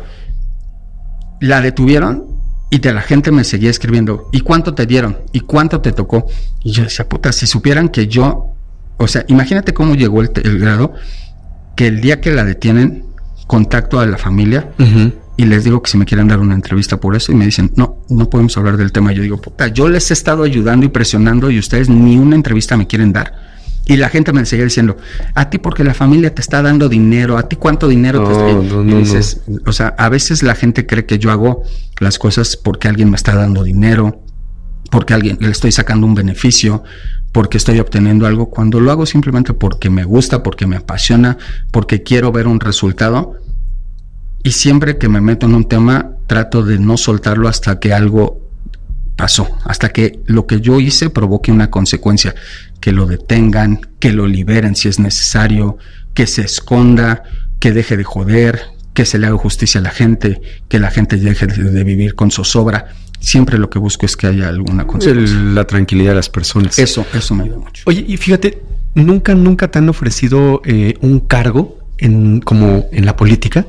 La detuvieron y la gente me seguía escribiendo, ¿y cuánto te dieron? ¿Y cuánto te tocó? Y yo decía, puta, si supieran que yo, o sea, imagínate cómo llegó el grado, que el día que la detienen, contacto a la familia y les digo que si me quieren dar una entrevista por eso, y me dicen, no podemos hablar del tema. Yo digo, puta, yo les he estado ayudando y presionando y ustedes ni una entrevista me quieren dar. Y la gente me seguía diciendo, a ti porque la familia te está dando dinero, a ti cuánto dinero te está... Y dices, o sea, a veces la gente cree que yo hago las cosas porque alguien me está dando dinero, porque a alguien le estoy sacando un beneficio, porque estoy obteniendo algo, cuando lo hago simplemente porque me gusta, porque me apasiona, porque quiero ver un resultado. Y siempre que me meto en un tema, trato de no soltarlo hasta que algo pasó, hasta que lo que yo hice provoque una consecuencia, que lo detengan, que lo liberen si es necesario, que se esconda, que deje de joder, que se le haga justicia a la gente, que la gente deje de vivir con zozobra. Siempre lo que busco es que haya alguna consecuencia. La tranquilidad de las personas. Eso me ayuda mucho. Oye, y fíjate, ¿nunca te han ofrecido un cargo como en la política?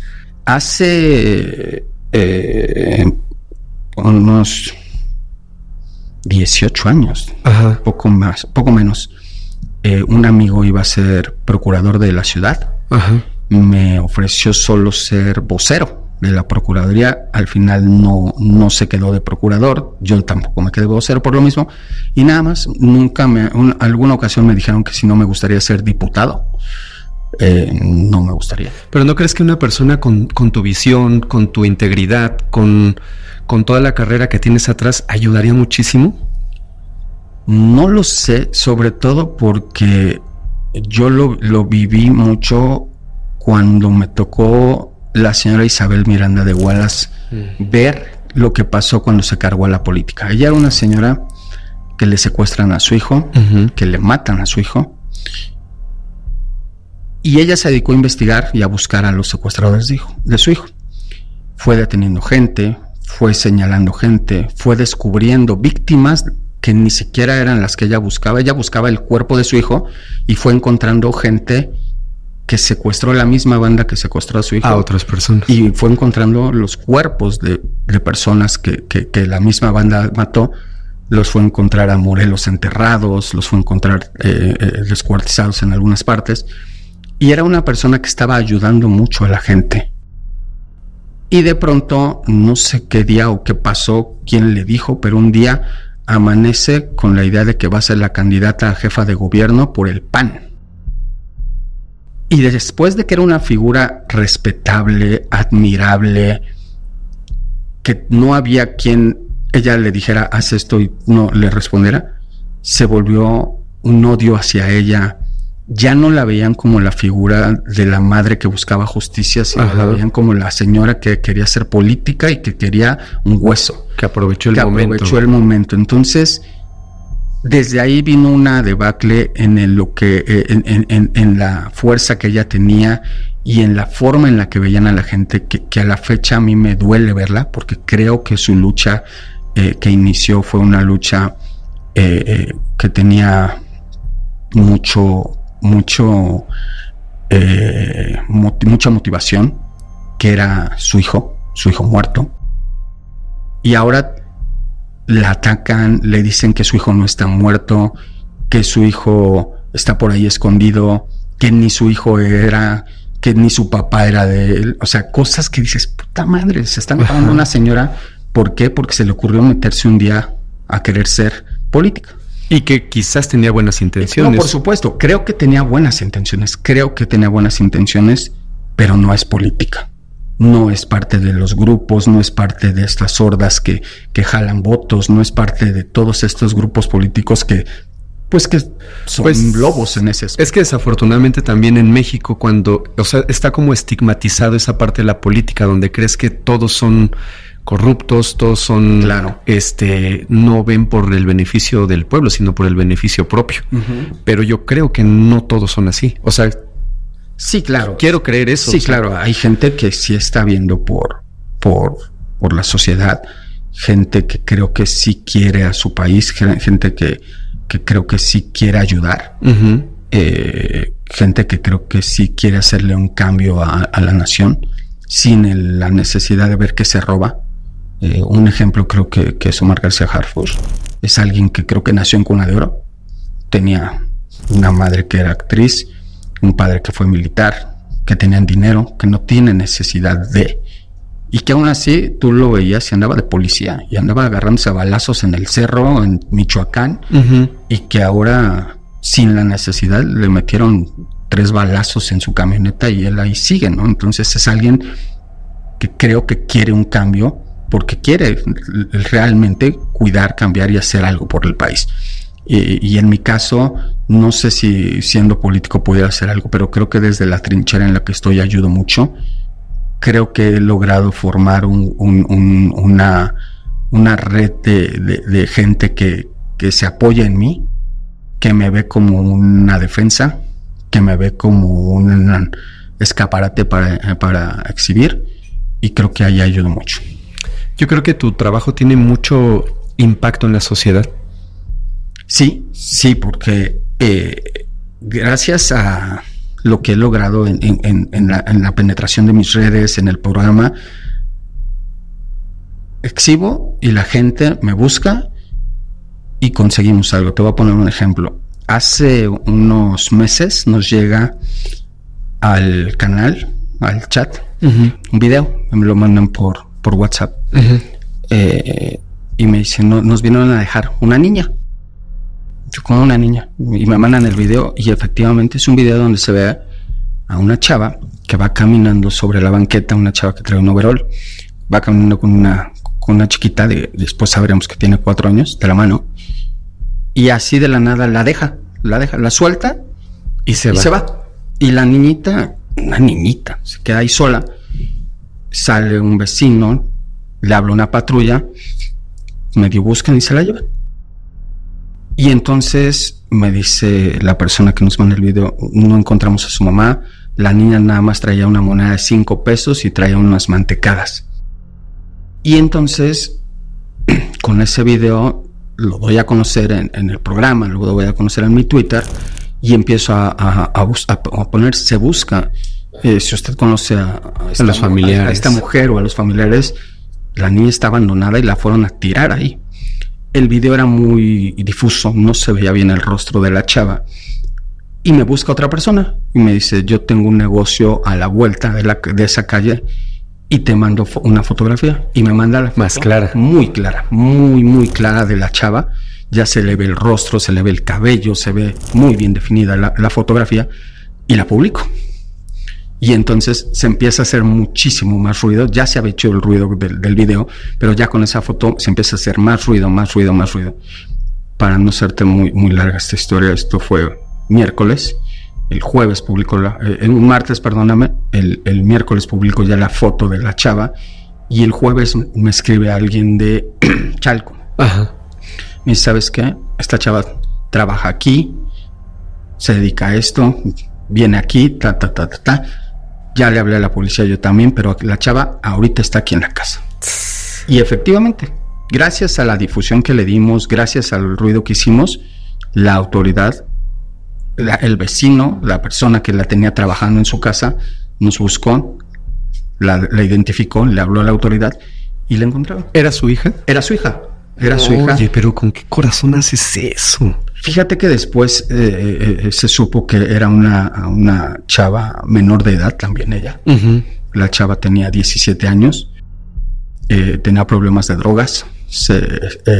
Hace unos 18 años, poco menos, un amigo iba a ser procurador de la ciudad. Me ofreció solo ser vocero de la procuraduría. Al final no se quedó de procurador, yo tampoco me quedé vocero por lo mismo, y nada más. Alguna ocasión me dijeron que si no me gustaría ser diputado. No me gustaría. Pero ¿no crees que una persona con tu visión, con tu integridad, con toda la carrera que tienes atrás, ayudaría muchísimo? No lo sé, sobre todo porque yo lo viví mucho cuando me tocó la señora Isabel Miranda de Wallace, ver lo que pasó cuando se cargó a la política. Ella era una señora que le secuestran a su hijo, que le matan a su hijo, y ella se dedicó a investigar y a buscar a los secuestradores de su hijo. Fue deteniendo gente, fue señalando gente, fue descubriendo víctimas que ni siquiera eran las que ella buscaba. Ella buscaba el cuerpo de su hijo y fue encontrando gente que secuestró la misma banda que secuestró a su hijo. A otras personas. Y fue encontrando los cuerpos de personas que la misma banda mató. Los fue a encontrar a Morelos enterrados, los fue a encontrar descuartizados en algunas partes. Y era una persona que estaba ayudando mucho a la gente. Y de pronto, no sé qué día o qué pasó, quién le dijo, pero un día amanece con la idea de que va a ser la candidata a jefa de gobierno por el PAN. Y después de que era una figura respetable, admirable, que no había quien ella le dijera, haz esto y no le respondiera, se volvió un odio hacia ella. Ya no la veían como la figura de la madre que buscaba justicia, sino la veían como la señora que quería hacer política y que quería un hueso. Que aprovechó el momento. Entonces, desde ahí vino una debacle en la fuerza que ella tenía y en la forma en la que veían a la gente, que a la fecha a mí me duele verla, porque creo que su lucha que inició fue una lucha que tenía mucha motivación, que era su hijo muerto, y ahora la atacan, le dicen que su hijo no está muerto, que su hijo está por ahí escondido, que ni su hijo era, que ni su papá era de él. O sea, cosas que dices, puta madre, se están acabando una señora. ¿Por qué? Porque se le ocurrió meterse un día a querer ser política. Y que quizás tenía buenas intenciones. No, por supuesto, creo que tenía buenas intenciones, pero no es política. No es parte de los grupos, no es parte de estas hordas que jalan votos, no es parte de todos estos grupos políticos que son lobos en ese aspecto. Es que desafortunadamente también en México, está como estigmatizado esa parte de la política donde crees que todos son corruptos, todos son, claro, no ven por el beneficio del pueblo, sino por el beneficio propio. Uh-huh. Pero yo creo que no todos son así. O sea, sí, claro. Quiero creer eso. Sí, claro. Hay gente que sí está viendo por la sociedad, gente que creo que sí quiere a su país, gente que creo que sí quiere ayudar, uh-huh, gente que creo que sí quiere hacerle un cambio a la nación sin la necesidad de ver que se roba. Un ejemplo creo que es Omar García Harfuch. Es alguien que creo que nació en cuna de oro. Tenía una madre que era actriz, un padre que fue militar, que tenían dinero, que no tiene necesidad de... Y que aún así tú lo veías y andaba de policía y andaba agarrándose a balazos en el cerro, en Michoacán, uh-huh, y que ahora, sin la necesidad, le metieron 3 balazos en su camioneta y él ahí sigue, ¿no? Entonces es alguien que creo que quiere un cambio porque quiere realmente cuidar, cambiar y hacer algo por el país. Y en mi caso, no sé si siendo político pudiera hacer algo, pero creo que desde la trinchera en la que estoy ayudo mucho. Creo que he logrado formar una red de gente que se apoya en mí, que me ve como una defensa, que me ve como un escaparate para exhibir, y creo que ahí ayudo mucho. Yo creo que tu trabajo tiene mucho impacto en la sociedad. Sí, porque gracias a lo que he logrado en la penetración de mis redes, en el programa, exhibo y la gente me busca y conseguimos algo. Te voy a poner un ejemplo. Hace unos meses nos llega al canal, al chat, uh-huh, un video, me lo mandan por WhatsApp, uh-huh, y me dicen, nos vinieron a dejar una niña. Yo como una niña, y me mandan el video, y efectivamente es un video donde se ve a una chava que va caminando sobre la banqueta, una chava que trae un overol, va caminando con una chiquita, después sabremos que tiene 4 años, de la mano, y así de la nada la suelta y se va. Y la niñita, una niñita, se queda ahí sola. Sale un vecino, le habla una patrulla, medio buscan y se la llevan. Y entonces me dice la persona que nos manda el video, no encontramos a su mamá, la niña nada más traía una moneda de 5 pesos y traía unas mantecadas. Y entonces, con ese video, lo doy a conocer en el programa, lo doy a conocer en mi Twitter, y empiezo a poner, se busca, si usted conoce a los familiares, a esta mujer o a los familiares, la niña está abandonada y la fueron a tirar ahí. El video era muy difuso, no se veía bien el rostro de la chava. Y me busca otra persona y me dice, yo tengo un negocio a la vuelta de esa calle y te mando una fotografía. Y me manda la foto más clara. Muy clara, muy clara de la chava. Ya se le ve el rostro, se le ve el cabello, se ve muy bien definida la fotografía, y la publico. Y entonces se empieza a hacer muchísimo más ruido. Ya se había hecho el ruido del video, pero ya con esa foto se empieza a hacer más ruido. Para no hacerte muy larga esta historia, esto fue miércoles. El jueves publicó un martes, perdóname. El miércoles publicó ya la foto de la chava. Y el jueves me escribe alguien de Chalco. Ajá. Me dice, ¿sabes qué? Esta chava trabaja aquí, se dedica a esto, viene aquí, Ya le hablé a la policía yo también, pero la chava ahorita está aquí en la casa. Y efectivamente, gracias a la difusión que le dimos, gracias al ruido que hicimos, la autoridad, el vecino, la persona que la tenía trabajando en su casa, nos buscó, la identificó, le habló a la autoridad y la encontraron. ¿Era su hija? Era su hija. Era su hija. Oye, pero ¿con qué corazón haces eso? Fíjate que después se supo que era una chava menor de edad, también ella. Uh-huh. La chava tenía 17 años, tenía problemas de drogas, se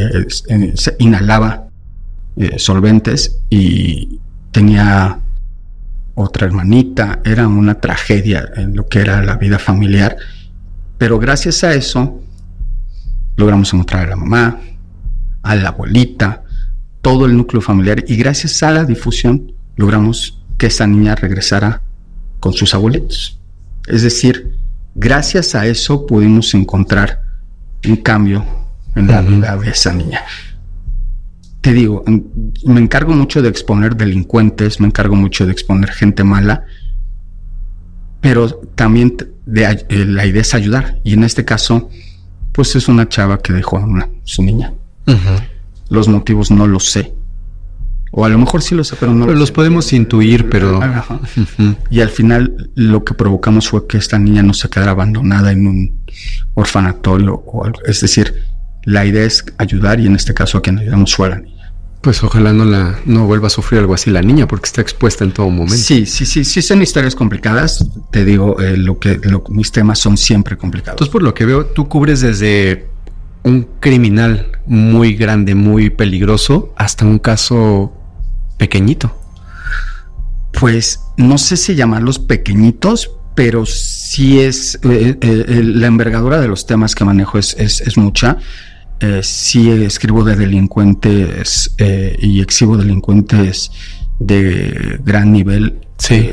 inhalaba solventes y tenía otra hermanita. Era una tragedia en lo que era la vida familiar, pero gracias a eso logramos encontrar a la mamá, a la abuelita, todo el núcleo familiar, y gracias a la difusión logramos que esa niña regresara con sus abuelitos. Es decir, gracias a eso pudimos encontrar un cambio en la vida de esa niña. Te digo, me encargo mucho de exponer delincuentes, me encargo mucho de exponer gente mala, pero también la idea es ayudar, y en este caso pues es una chava que dejó a su niña. Uh-huh. Los motivos no los sé. O a lo mejor sí los sé, pero no los podemos intuir, pero... Uh-huh. Y al final lo que provocamos fue que esta niña no se quedara abandonada en un orfanatorio o algo. Es decir, la idea es ayudar, y en este caso a quien ayudamos fue a la niña. Pues ojalá no vuelva a sufrir algo así la niña, porque está expuesta en todo momento. Sí, son historias complicadas. Te digo, mis temas son siempre complicados. Entonces, por lo que veo, tú cubres desde un criminal muy grande, muy peligroso, hasta un caso pequeñito. Pues no sé si llamarlos pequeñitos, pero sí es la envergadura de los temas que manejo es mucha. Sí escribo de delincuentes y exhibo delincuentes de gran nivel, sí.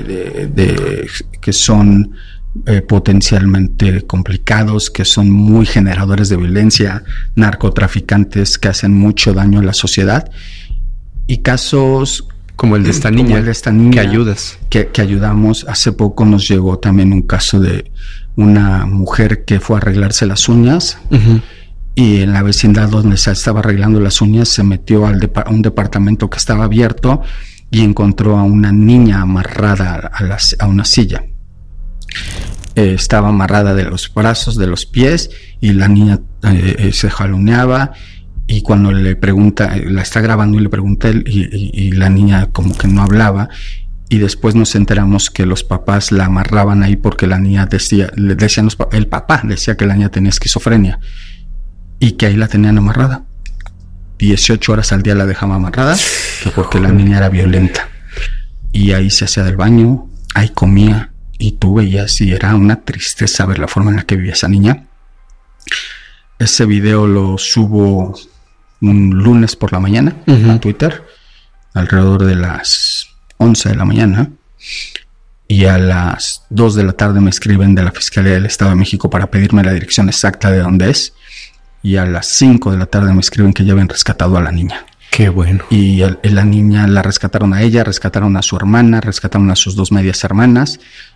Que son potencialmente complicados, que son muy generadores de violencia, narcotraficantes que hacen mucho daño a la sociedad, y casos como el de esta niña, que ayudas, que ayudamos. Hace poco nos llegó también un caso de una mujer que fue a arreglarse las uñas. Uh-huh. Y en la vecindad donde se estaba arreglando las uñas se metió a un departamento que estaba abierto y encontró a una niña amarrada a una silla. Estaba amarrada de los brazos, de los pies, y la niña se jaloneaba, y cuando le pregunta, la está grabando y le pregunta él, y la niña como que no hablaba, y después nos enteramos que los papás la amarraban ahí porque la niña el papá decía que la niña tenía esquizofrenia, y que ahí la tenían amarrada. 18 horas al día la dejaba amarrada, porque la niña era violenta. Y ahí se hacía del baño, ahí comía, y tú veías, y era una tristeza ver la forma en la que vivía esa niña. Ese video lo subo un lunes por la mañana, uh-huh, a Twitter, alrededor de las 11 de la mañana. Y a las 2 de la tarde me escriben de la Fiscalía del Estado de México para pedirme la dirección exacta de dónde es. Y a las 5 de la tarde me escriben que ya habían rescatado a la niña. Qué bueno. Y la niña la rescataron a ella, rescataron a su hermana, rescataron a sus 2 medias hermanas,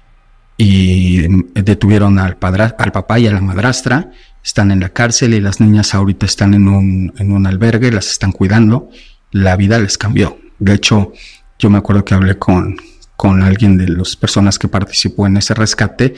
y detuvieron al papá y a la madrastra. Están en la cárcel, y las niñas ahorita están en un albergue, las están cuidando. La vida les cambió. De hecho, yo me acuerdo que hablé con alguien de las personas que participó en ese rescate,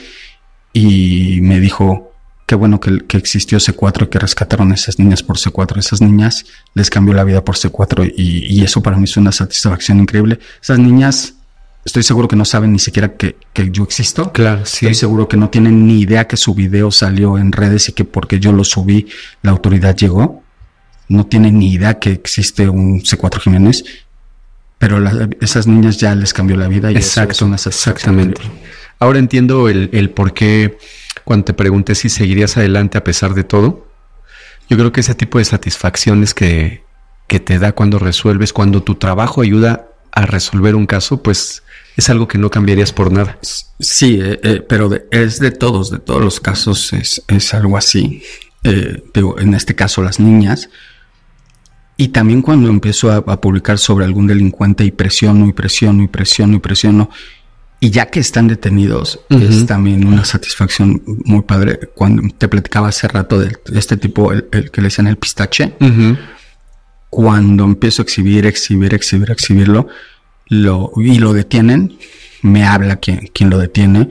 y me dijo: qué bueno que existió C4, que rescataron a esas niñas por C4. Esas niñas les cambió la vida por C4, y eso para mí es una satisfacción increíble. Esas niñas Estoy seguro que no saben ni siquiera que yo existo. Claro, sí. Estoy seguro que no tienen ni idea que su video salió en redes y que porque yo lo subí, la autoridad llegó. No tienen ni idea que existe un C4 Jiménez. Pero esas niñas ya les cambió la vida. Y exacto, eso es una satisfacción. exactamente. Ahora entiendo el por qué cuando te pregunté si seguirías adelante a pesar de todo. Yo creo que ese tipo de satisfacciones que te da cuando resuelves, cuando tu trabajo ayuda a resolver un caso, pues es algo que no cambiarías por nada. Sí, pero es de todos los casos es algo así. Digo, en este caso las niñas. Y también cuando empiezo a publicar sobre algún delincuente y presiono. Y ya que están detenidos, es también una satisfacción muy padre. Cuando te platicaba hace rato de este tipo, el que le decían el pistache, cuando empiezo a exhibirlo, y lo detienen, me habla quien lo detiene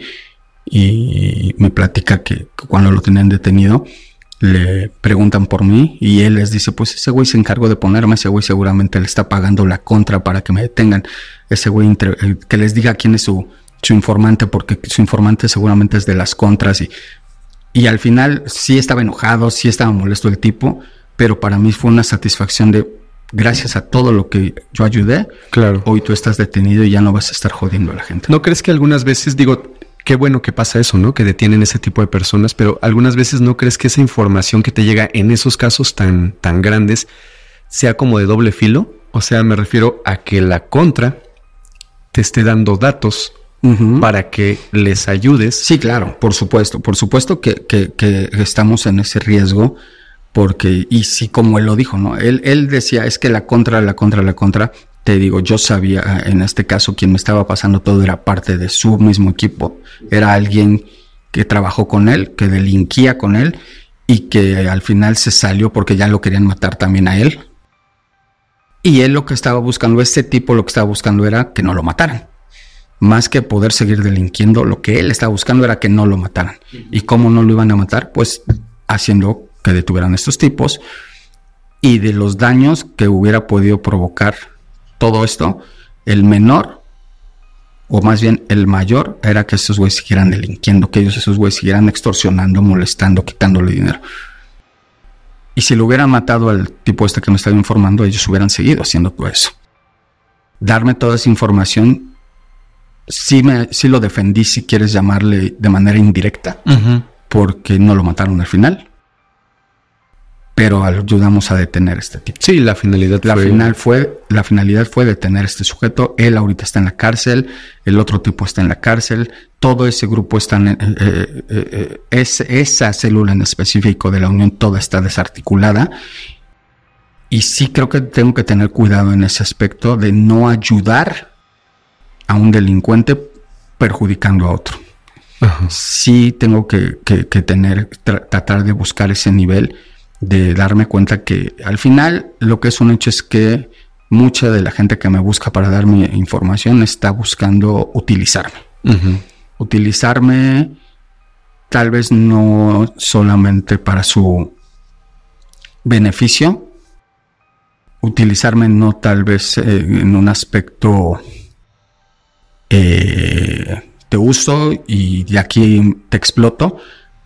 y me platica que cuando lo tenían detenido, le preguntan por mí y él les dice, pues ese güey se encargó de ponerme, ese güey seguramente le está pagando la contra para que me detengan, ese güey que les diga quién es su informante, porque su informante seguramente es de las contras y al final sí estaba enojado, sí estaba molesto el tipo, pero para mí fue una satisfacción de gracias a todo lo que yo ayudé, claro, hoy tú estás detenido y ya no vas a estar jodiendo a la gente. ¿No crees que algunas veces, digo, qué bueno que pasa eso, ¿no? Que detienen ese tipo de personas, pero algunas veces no crees que esa información que te llega en esos casos tan grandes sea como de doble filo? O sea, me refiero a que la contra te esté dando datos para que les ayudes. Sí, claro, por supuesto que estamos en ese riesgo, porque, y sí, como él lo dijo, ¿no? Él decía, es que la contra, te digo, yo sabía, en este caso, quien me estaba pasando todo era parte de su mismo equipo, era alguien que trabajó con él, que delinquía con él, y que al final se salió porque ya lo querían matar también a él. Y él lo que estaba buscando, este tipo lo que estaba buscando era que no lo mataran. Más que poder seguir delinquiendo, lo que él estaba buscando era que no lo mataran. ¿Y cómo no lo iban a matar? Pues haciendo que detuvieran a estos tipos, y de los daños que hubiera podido provocar todo esto, el menor, o más bien el mayor, era que esos güeyes siguieran delinquiendo, que esos güeyes siguieran extorsionando, molestando, quitándole dinero. Y si lo hubieran matado al tipo este que me estaba informando, ellos hubieran seguido haciendo todo eso. Darme toda esa información, sí lo defendí, si quieres llamarle de manera indirecta, porque no lo mataron al final, pero ayudamos a detener a este tipo. Sí, la finalidad fue detener a este sujeto. Él ahorita está en la cárcel, el otro tipo está en la cárcel, todo ese grupo está esa célula en específico de la Unión, toda está desarticulada. Y sí creo que tengo que tener cuidado en ese aspecto de no ayudar a un delincuente perjudicando a otro. Sí tengo que tratar de buscar ese nivel, de darme cuenta que al final lo que es un hecho es que mucha de la gente que me busca para darme información está buscando utilizarme. Utilizarme tal vez no solamente para su beneficio, utilizarme no tal vez en un aspecto te uso y de aquí te exploto,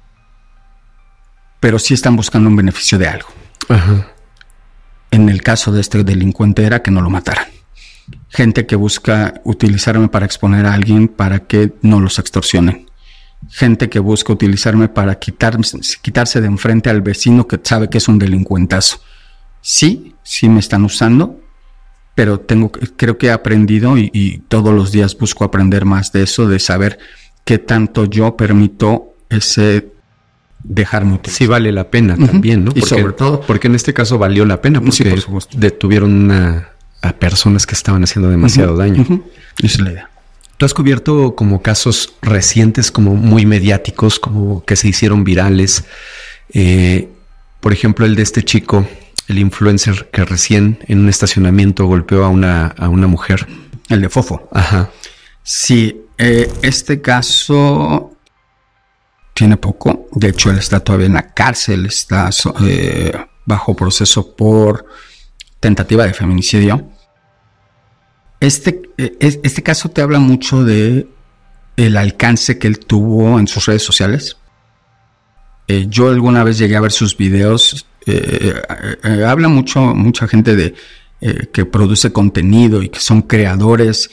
pero sí están buscando un beneficio de algo. En el caso de este delincuente era que no lo mataran. Gente que busca utilizarme para exponer a alguien para que no los extorsionen. Gente que busca utilizarme para quitarse de enfrente al vecino que sabe que es un delincuentazo. Sí me están usando, pero creo que he aprendido y todos los días busco aprender más de eso, de saber qué tanto yo permito ese dejarme utilizar. Sí vale la pena también, ¿no? Y sobre todo, porque en este caso valió la pena, porque sí, por supuesto, detuvieron a personas que estaban haciendo demasiado daño. Esa es la idea. Tú has cubierto como casos recientes, como muy mediáticos, como que se hicieron virales. Por ejemplo, el de este chico, el influencer que recién en un estacionamiento golpeó a una mujer. El de Fofo. Ajá. Sí, este caso tiene poco. De hecho, él está todavía en la cárcel. Está bajo proceso por tentativa de feminicidio. Este caso te habla mucho de el alcance que él tuvo en sus redes sociales. Yo alguna vez llegué a ver sus videos. Habla mucha gente de que produce contenido y que son creadores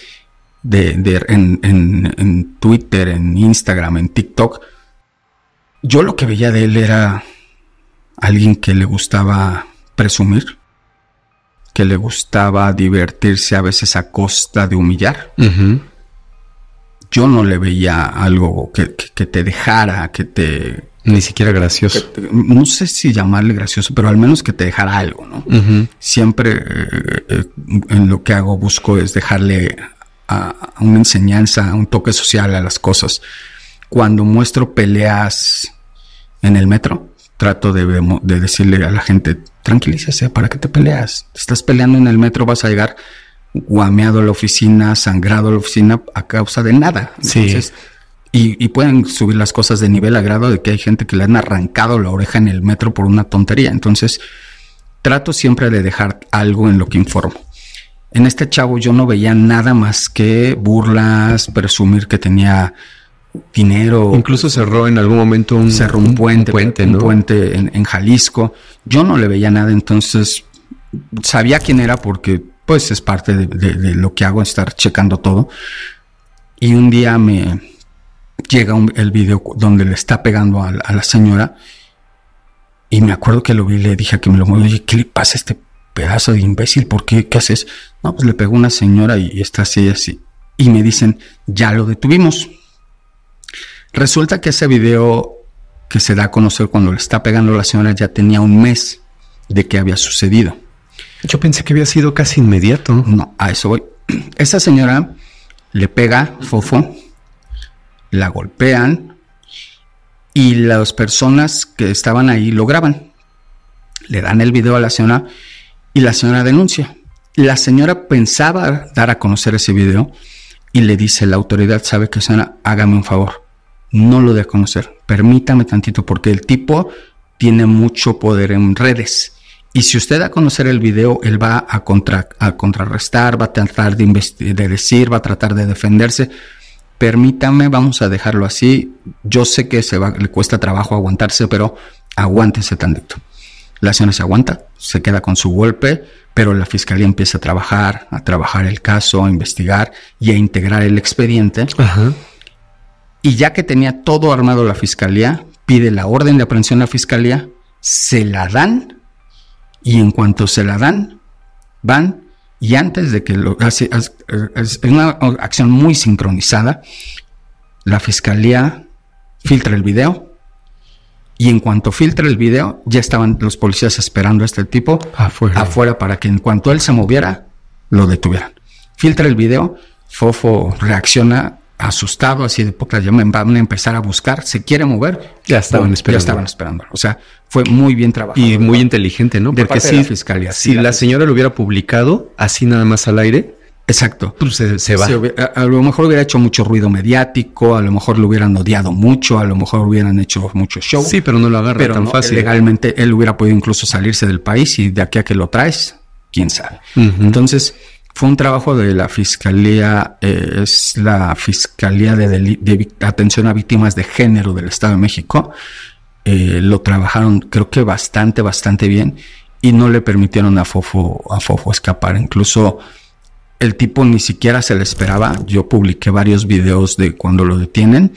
en Twitter, en Instagram, en TikTok. Yo lo que veía de él era alguien que le gustaba presumir, que le gustaba divertirse a veces a costa de humillar. Uh-huh. Yo no le veía algo que te dejara, que te... Ni siquiera gracioso. No sé si llamarle gracioso, pero al menos que te dejara algo, ¿no? Uh-huh. Siempre en lo que hago busco es dejarle a una enseñanza, un toque social a las cosas. Cuando muestro peleas en el metro, trato de decirle a la gente, tranquilízase, ¿para qué te peleas? Estás peleando en el metro, vas a llegar guameado a la oficina, sangrado a la oficina a causa de nada. Entonces, sí. Y pueden subir las cosas de nivel a grado de que hay gente que le han arrancado la oreja en el metro por una tontería. Entonces, trato siempre de dejar algo en lo que informo. En este chavo yo no veía nada más que burlas, presumir que tenía dinero. Incluso cerró en algún momento un puente, ¿no? Un puente en Jalisco. Yo no le veía nada, entonces sabía quién era porque pues es parte de lo que hago, estar checando todo. Y un día me llega el video donde le está pegando a la señora y me acuerdo que lo vi y le dije que me lo movió. Oye, ¿qué le pasa a este pedazo de imbécil? ¿Por qué? ¿Qué haces? No, pues le pegó una señora y está así. Y me dicen, ya lo detuvimos. Resulta que ese video que se da a conocer cuando le está pegando a la señora ya tenía un mes de que había sucedido. Yo pensé que había sido casi inmediato. No, a eso voy. Esa señora le pega fofo, la golpean y las personas que estaban ahí lo graban. Le dan el video a la señora y la señora denuncia. La señora pensaba dar a conocer ese video y le dice la autoridad, ¿sabe qué, señora? Hágame un favor, no lo dé a conocer, permítame tantito porque el tipo tiene mucho poder en redes. Y si usted da a conocer el video, él va a contrarrestar, va a tratar de decir, va a tratar de defenderse. Permítame, vamos a dejarlo así. Yo sé que le cuesta trabajo aguantarse, pero aguántese tantito. La señora se aguanta, se queda con su golpe, pero la fiscalía empieza a trabajar el caso, a investigar y a integrar el expediente. Ajá. Y ya que tenía todo armado la fiscalía, pide la orden de aprehensión a la fiscalía, se la dan. Y en cuanto se la dan, van y antes de que lo hace, es una acción muy sincronizada, la fiscalía filtra el video y en cuanto filtra el video, ya estaban los policías esperando a este tipo afuera para que en cuanto él se moviera, lo detuvieran. Filtra el video, Fofo reacciona asustado, así de poca, ya me van a empezar a buscar, se quiere mover. Ya estaban esperando. O sea, fue muy bien trabajado. Y muy inteligente, ¿no? Porque sí, la fiscalía. Si la señora lo hubiera publicado así nada más al aire. Exacto. Pues se va. A lo mejor hubiera hecho mucho ruido mediático, a lo mejor lo hubieran odiado mucho, a lo mejor hubieran hecho mucho show. Sí, pero no lo agarra tan fácil. Legalmente él hubiera podido incluso salirse del país y de aquí a que lo traes, quién sabe. Uh-huh. Entonces, fue un trabajo de la Fiscalía, es la Fiscalía de Atención a Víctimas de Género del Estado de México. Lo trabajaron, creo que bastante bien, y no le permitieron a Fofo escapar. Incluso el tipo ni siquiera se le esperaba. Yo publiqué varios videos de cuando lo detienen.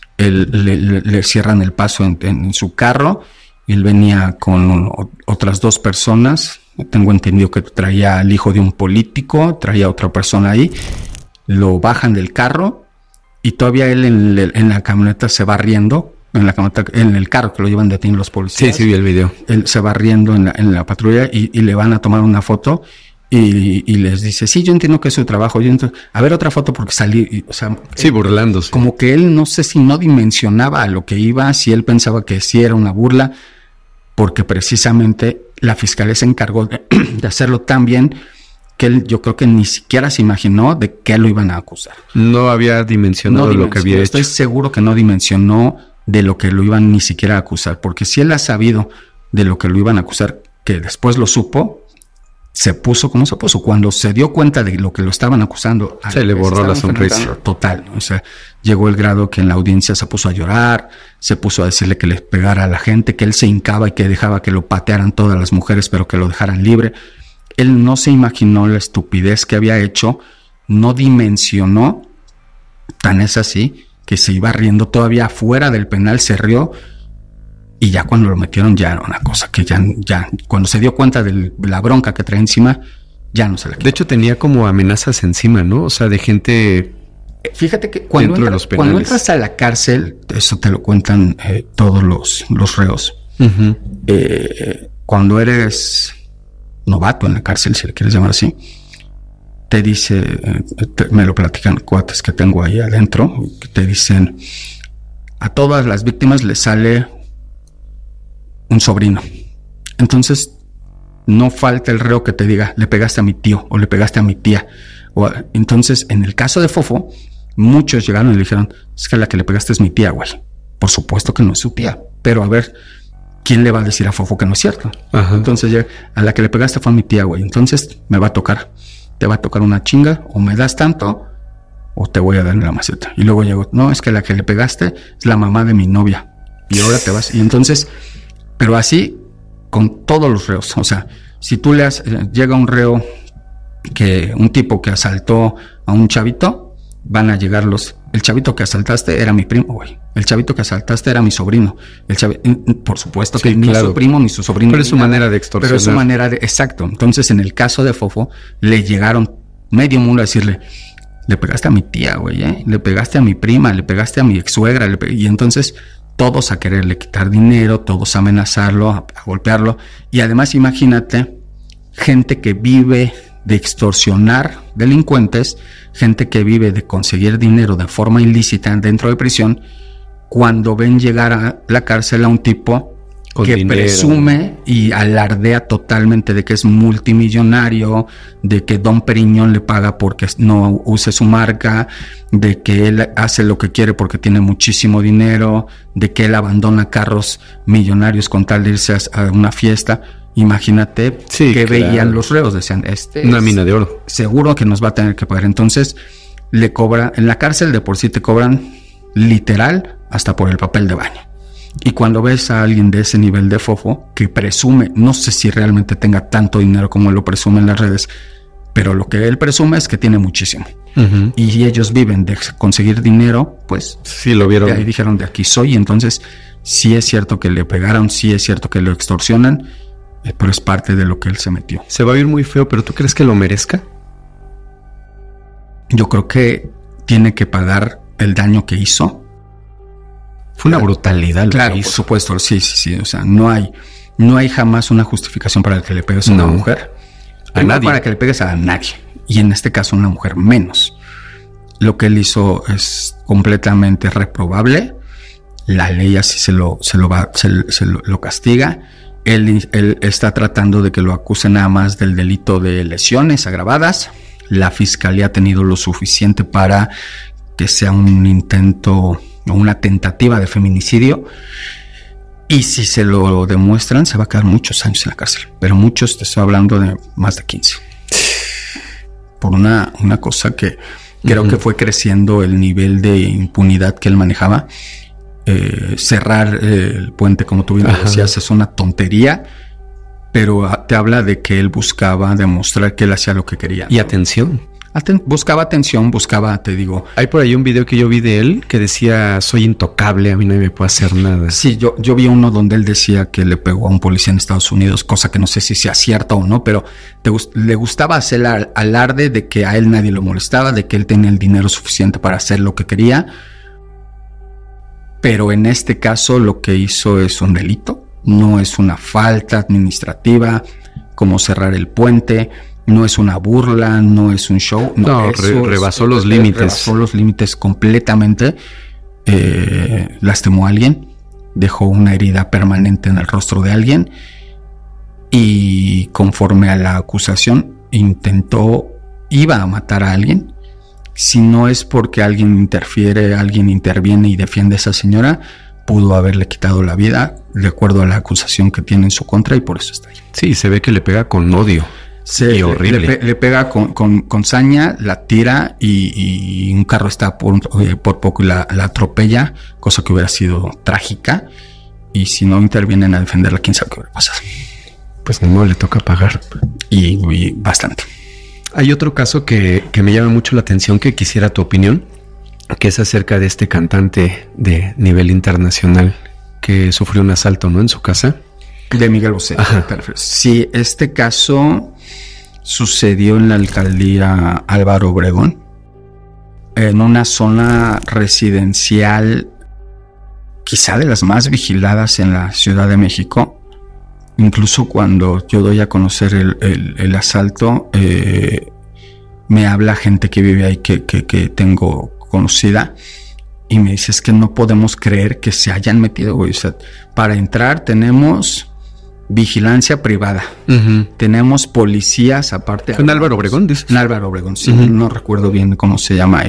Le cierran el paso en su carro. Él venía con otras 2 personas. Tengo entendido que traía al hijo de un político, traía a otra persona ahí. Lo bajan del carro y todavía él en la camioneta se va riendo. En el carro que lo llevan detenido los policías. Sí, vi el video. Él se va riendo en la patrulla y le van a tomar una foto y les dice, sí, yo entiendo que es su trabajo. A ver otra foto porque salí. O sea, sí, burlándose. Como que él no sé si no dimensionaba a lo que iba, si él pensaba que sí era una burla, porque precisamente la fiscalía se encargó de hacerlo tan bien que él, yo creo que ni siquiera se imaginó de qué lo iban a acusar. No había dimensionado lo que había hecho. Estoy seguro que no dimensionó de lo que lo iban ni siquiera a acusar, porque si él ha sabido de lo que lo iban a acusar, que después lo supo, se puso como se puso. Cuando se dio cuenta de lo que lo estaban acusando, se le borró la sonrisa. Total, ¿no? O sea, llegó el grado que en la audiencia se puso a llorar, se puso a decirle que le pegara a la gente, que él se hincaba y que dejaba que lo patearan todas las mujeres, pero que lo dejaran libre. Él no se imaginó la estupidez que había hecho, no dimensionó, tan es así, que se iba riendo todavía fuera del penal, se rió. Y ya cuando lo metieron ya era una cosa que ya cuando se dio cuenta de la bronca que traía encima, ya no se la quitó. De hecho tenía como amenazas encima, ¿no? O sea, de gente... Fíjate que cuando entras a la cárcel, eso te lo cuentan todos los reos. Uh-huh. Cuando eres novato en la cárcel, si le quieres llamar así, te dice, me lo platican cuates que tengo ahí adentro, que te dicen, a todas las víctimas les sale un sobrino. Entonces no falta el reo que te diga, le pegaste a mi tío o le pegaste a mi tía. Entonces, en el caso de Fofo, muchos llegaron y le dijeron, es que a la que le pegaste es mi tía, güey. Por supuesto que no es su tía, pero a ver, ¿quién le va a decir a Fofo que no es cierto? Ajá. Entonces, a la que le pegaste fue a mi tía, güey. Entonces me va a tocar, te va a tocar una chinga, o me das tanto o te voy a dar en la maceta. Y luego llegó, no, es que la que le pegaste es la mamá de mi novia y ahora te vas. Y entonces, pero así con todos los reos. O sea, si tú llega un reo, un tipo que asaltó a un chavito, van a llegar el chavito que asaltaste era mi primo, güey. El chavito que asaltaste era mi sobrino. Por supuesto que ni su primo ni su sobrino. Pero es su manera de extorsionar. Pero es su manera de... Exacto. Entonces, en el caso de Fofo, le llegaron medio mundo a decirle, le pegaste a mi tía, güey, le pegaste a mi prima, le pegaste a mi ex suegra, y entonces todos a quererle quitar dinero, todos a amenazarlo, a golpearlo. Y además, imagínate, gente que vive de extorsionar delincuentes, gente que vive de conseguir dinero de forma ilícita dentro de prisión, cuando ven llegar a la cárcel a un tipo con que dinero, presume y alardea totalmente de que es multimillonario, de que Don Periñón le paga porque no use su marca, de que él hace lo que quiere porque tiene muchísimo dinero, de que él abandona carros millonarios con tal de irse a una fiesta. Imagínate que veían los reos, decían, una mina de oro. Seguro que nos va a tener que pagar. Entonces le cobra, en la cárcel de por sí te cobran literal hasta por el papel de baño. Y cuando ves a alguien de ese nivel de Fofo, que presume, no sé si realmente tenga tanto dinero como lo presume en las redes, pero lo que él presume es que tiene muchísimo. Uh-huh. Y ellos viven de conseguir dinero, pues sí lo vieron. Ahí dijeron, de aquí soy. Entonces sí es cierto que le pegaron, sí es cierto que lo extorsionan, pero es parte de lo que él se metió. Se va a oír muy feo, pero ¿tú crees que lo merezca? Yo creo que tiene que pagar el daño que hizo. Fue una brutalidad. Claro, por supuesto, sí. O sea, no hay jamás una justificación para el que le pegues a una mujer. A nadie. Para que le pegues a nadie. Y en este caso, una mujer menos. Lo que él hizo es completamente reprobable. La ley así se lo castiga. Él está tratando de que lo acusen nada más del delito de lesiones agravadas. La fiscalía ha tenido lo suficiente para que sea un intento o una tentativa de feminicidio, y si se lo demuestran se va a quedar muchos años en la cárcel, pero muchos, te estoy hablando de más de 15, por una cosa que creo que fue creciendo el nivel de impunidad que él manejaba. Cerrar el puente, como tú bien decías, es una tontería, pero te habla de que él buscaba demostrar que él hacía lo que quería, y atención. Buscaba atención, te digo. Hay por ahí un video que yo vi de él que decía, soy intocable, a mí nadie me puede hacer nada. Sí, yo vi uno donde él decía que le pegó a un policía en Estados Unidos, cosa que no sé si sea cierta o no, pero le gustaba hacer alarde de que a él nadie lo molestaba, de que él tenía el dinero suficiente para hacer lo que quería. Pero en este caso lo que hizo es un delito, no es una falta administrativa como cerrar el puente. No es una burla, no es un show. No, rebasó los límites. Rebasó los límites completamente. Lastimó a alguien. Dejó una herida permanente en el rostro de alguien. Y conforme a la acusación, iba a matar a alguien. Si no es porque alguien interviene y defiende a esa señora, pudo haberle quitado la vida, de acuerdo a la acusación que tiene en su contra, y por eso está ahí. Sí, se ve que le pega con odio. horrible. Le pega con saña, la tira y un carro está por poco y la atropella, cosa que hubiera sido trágica. Y si no intervienen a defenderla, quién sabe qué hubiera pasado. Pues no le toca pagar. Y bastante. Hay otro caso que me llama mucho la atención, que quisiera tu opinión, que es acerca de este cantante de nivel internacional que sufrió un asalto, ¿no?, en su casa. De Miguel Bosé. Sí, este caso sucedió en la alcaldía Álvaro Obregón, en una zona residencial quizá de las más vigiladas en la Ciudad de México. Incluso cuando yo doy a conocer el asalto, me habla gente que vive ahí que tengo conocida y me dice, es que no podemos creer que se hayan metido, güey. O sea, para entrar tenemos vigilancia privada, tenemos policías aparte. ¿En Álvaro Obregón, dices? En Álvaro Obregón, sí. No recuerdo bien cómo se llama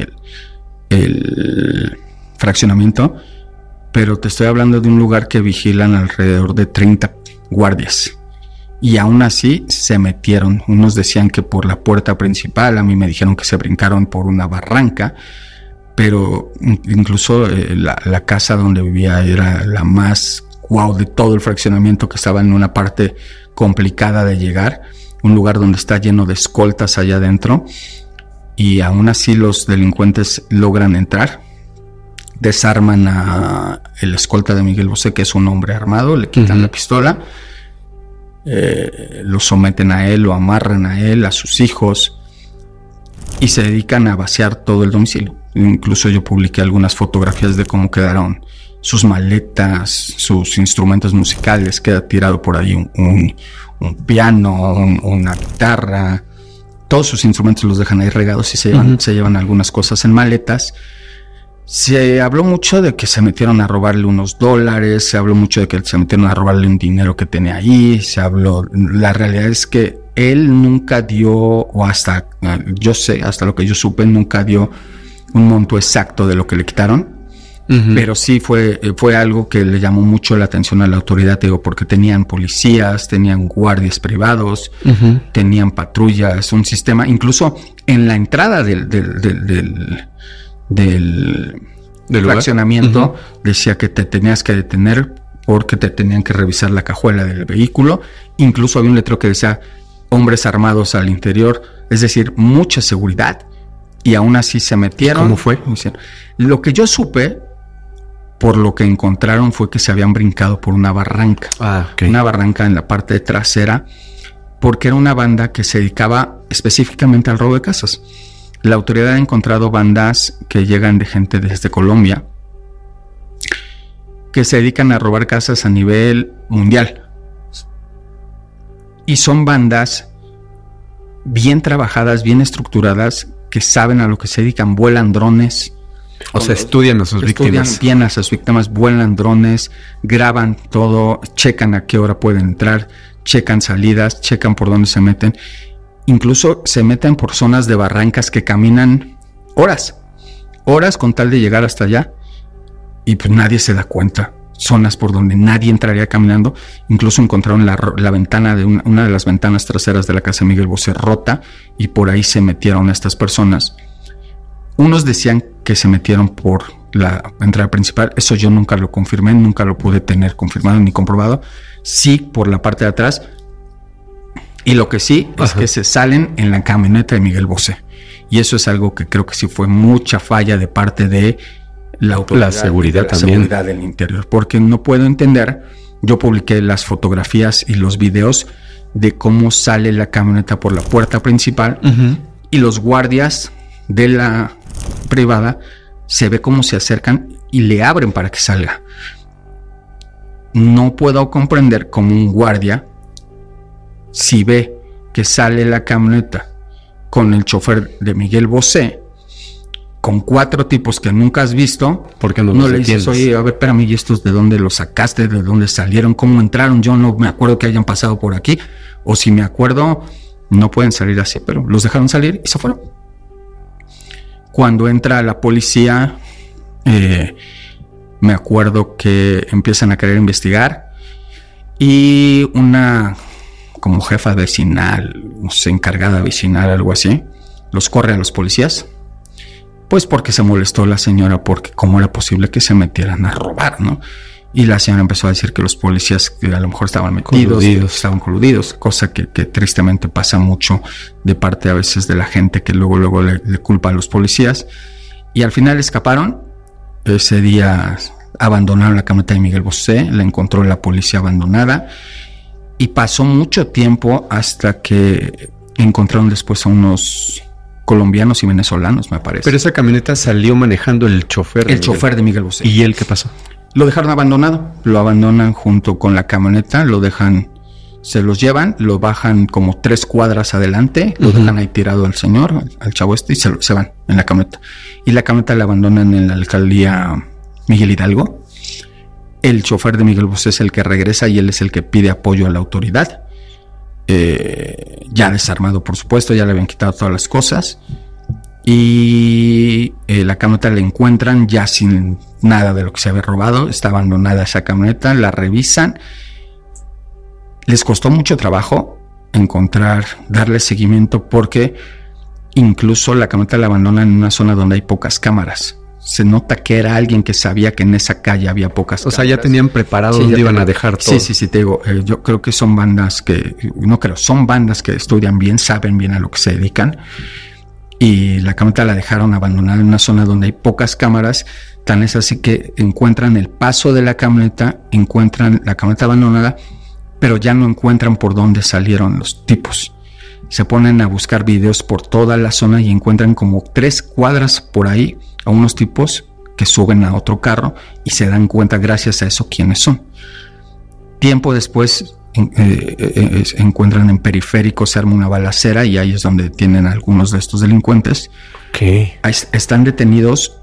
el fraccionamiento, pero te estoy hablando de un lugar que vigilan alrededor de 30 guardias. Y aún así se metieron. Unos decían que por la puerta principal, a mí me dijeron que se brincaron por una barranca, pero incluso la casa donde vivía era la más guau de todo el fraccionamiento, que estaba en una parte complicada de llegar, un lugar donde está lleno de escoltas allá adentro, y aún así los delincuentes logran entrar, desarman a el escolta de Miguel Bosé, que es un hombre armado, le quitan la pistola, lo someten a él, lo amarran a él, a sus hijos, y se dedican a vaciar todo el domicilio. Incluso yo publiqué algunas fotografías de cómo quedaron sus maletas, sus instrumentos musicales. Queda tirado por ahí un piano, una guitarra. Todos sus instrumentos los dejan ahí regados y se llevan algunas cosas en maletas. Se habló mucho de que se metieron a robarle unos dólares, se habló mucho de que se metieron a robarle un dinero que tenía ahí, la realidad es que él nunca dio, o hasta lo que yo supe, nunca dio un monto exacto de lo que le quitaron, pero sí fue algo que le llamó mucho la atención a la autoridad, digo, porque tenían policías, tenían guardias privados, tenían patrullas, un sistema, incluso en la entrada del fraccionamiento decía que te tenías que detener porque te tenían que revisar la cajuela del vehículo. Incluso había un letrero que decía hombres armados al interior, es decir, mucha seguridad, y aún así se metieron. ¿Cómo fue? Lo que yo supe, por lo que encontraron, fue que se habían brincado por una barranca, una barranca en la parte trasera, porque era una banda que se dedicaba específicamente al robo de casas. La autoridad ha encontrado bandas que llegan de gente desde Colombia, que se dedican a robar casas a nivel mundial. Y son bandas bien trabajadas, bien estructuradas, que saben a lo que se dedican, vuelan drones. O sea, estudian a sus víctimas. Estudian bien a sus víctimas, vuelan drones, graban todo, checan a qué hora pueden entrar, checan salidas, checan por dónde se meten. Incluso se meten por zonas de barrancas que caminan horas con tal de llegar hasta allá, y pues nadie se da cuenta. Zonas por donde nadie entraría caminando. Incluso encontraron la ventana de una de las ventanas traseras de la casa de Miguel Bosé rota, y por ahí se metieron estas personas. Unos decían que se metieron por la entrada principal. Eso yo nunca lo confirmé, nunca lo pude tener confirmado ni comprobado. Sí, por la parte de atrás. Y lo que sí es que se salen en la camioneta de Miguel Bosé. Y eso es algo que creo que sí fue mucha falla de parte de la autoridad. La seguridad también. La seguridad del interior. Porque no puedo entender, yo publiqué las fotografías y los videos de cómo sale la camioneta por la puerta principal, y los guardias de la privada se ve cómo se acercan y le abren para que salga. No puedo comprender cómo un guardia, si ve que sale la camioneta con el chofer de Miguel Bosé, con 4 tipos que nunca has visto, ¿por qué no le dices, oye, a ver, espérame, ¿y estos de dónde los sacaste? ¿De dónde salieron? ¿Cómo entraron? Yo no me acuerdo que hayan pasado por aquí, o si me acuerdo, no pueden salir así, pero los dejaron salir y se fueron. Cuando entra la policía, me acuerdo que empiezan a querer investigar, y una como jefa vecinal, no sé, encargada vecinal, algo así, los corre a los policías, pues porque se molestó la señora, porque cómo era posible que se metieran a robar, ¿no? Y la señora empezó a decir que los policías que a lo mejor estaban estaban coludidos, cosa que tristemente pasa mucho de parte a veces de la gente que luego le culpa a los policías. Y al final escaparon. Ese día abandonaron la camioneta de Miguel Bosé, la encontró la policía abandonada y pasó mucho tiempo hasta que encontraron después a unos colombianos y venezolanos, me parece. Pero esa camioneta salió manejando el chofer. El chofer de Miguel Bosé. ¿Y él qué pasó? Lo dejaron abandonado, lo abandonan junto con la camioneta, lo dejan, se los llevan, lo bajan como 3 cuadras adelante, lo dejan ahí tirado al señor, al chavo y se van en la camioneta. Y la camioneta la abandonan en la alcaldía Miguel Hidalgo. El chofer de Miguel Bosé es el que regresa y él es el que pide apoyo a la autoridad. Ya desarmado, por supuesto, ya le habían quitado todas las cosas. Y la camioneta la encuentran ya sin nada de lo que se había robado. Está abandonada esa camioneta, la revisan. Les costó mucho trabajo darle seguimiento, porque incluso la camioneta la abandonan en una zona donde hay pocas cámaras. Se nota que era alguien que sabía que en esa calle había pocas cámaras. O sea, ya tenían preparado dónde iban a dejar todo. Sí, te digo, yo creo que son bandas son bandas que estudian bien, saben bien a lo que se dedican. Y la camioneta la dejaron abandonada en una zona donde hay pocas cámaras. Tan es así que encuentran el paso de la camioneta, encuentran la camioneta abandonada, pero ya no encuentran por dónde salieron los tipos. Se ponen a buscar videos por toda la zona y encuentran como 3 cuadras por ahí a unos tipos que suben a otro carro y se dan cuenta gracias a eso quiénes son. Tiempo después encuentran en Periférico, se arma una balacera y ahí es donde detienen a algunos de estos delincuentes. ¿Qué? Están detenidos,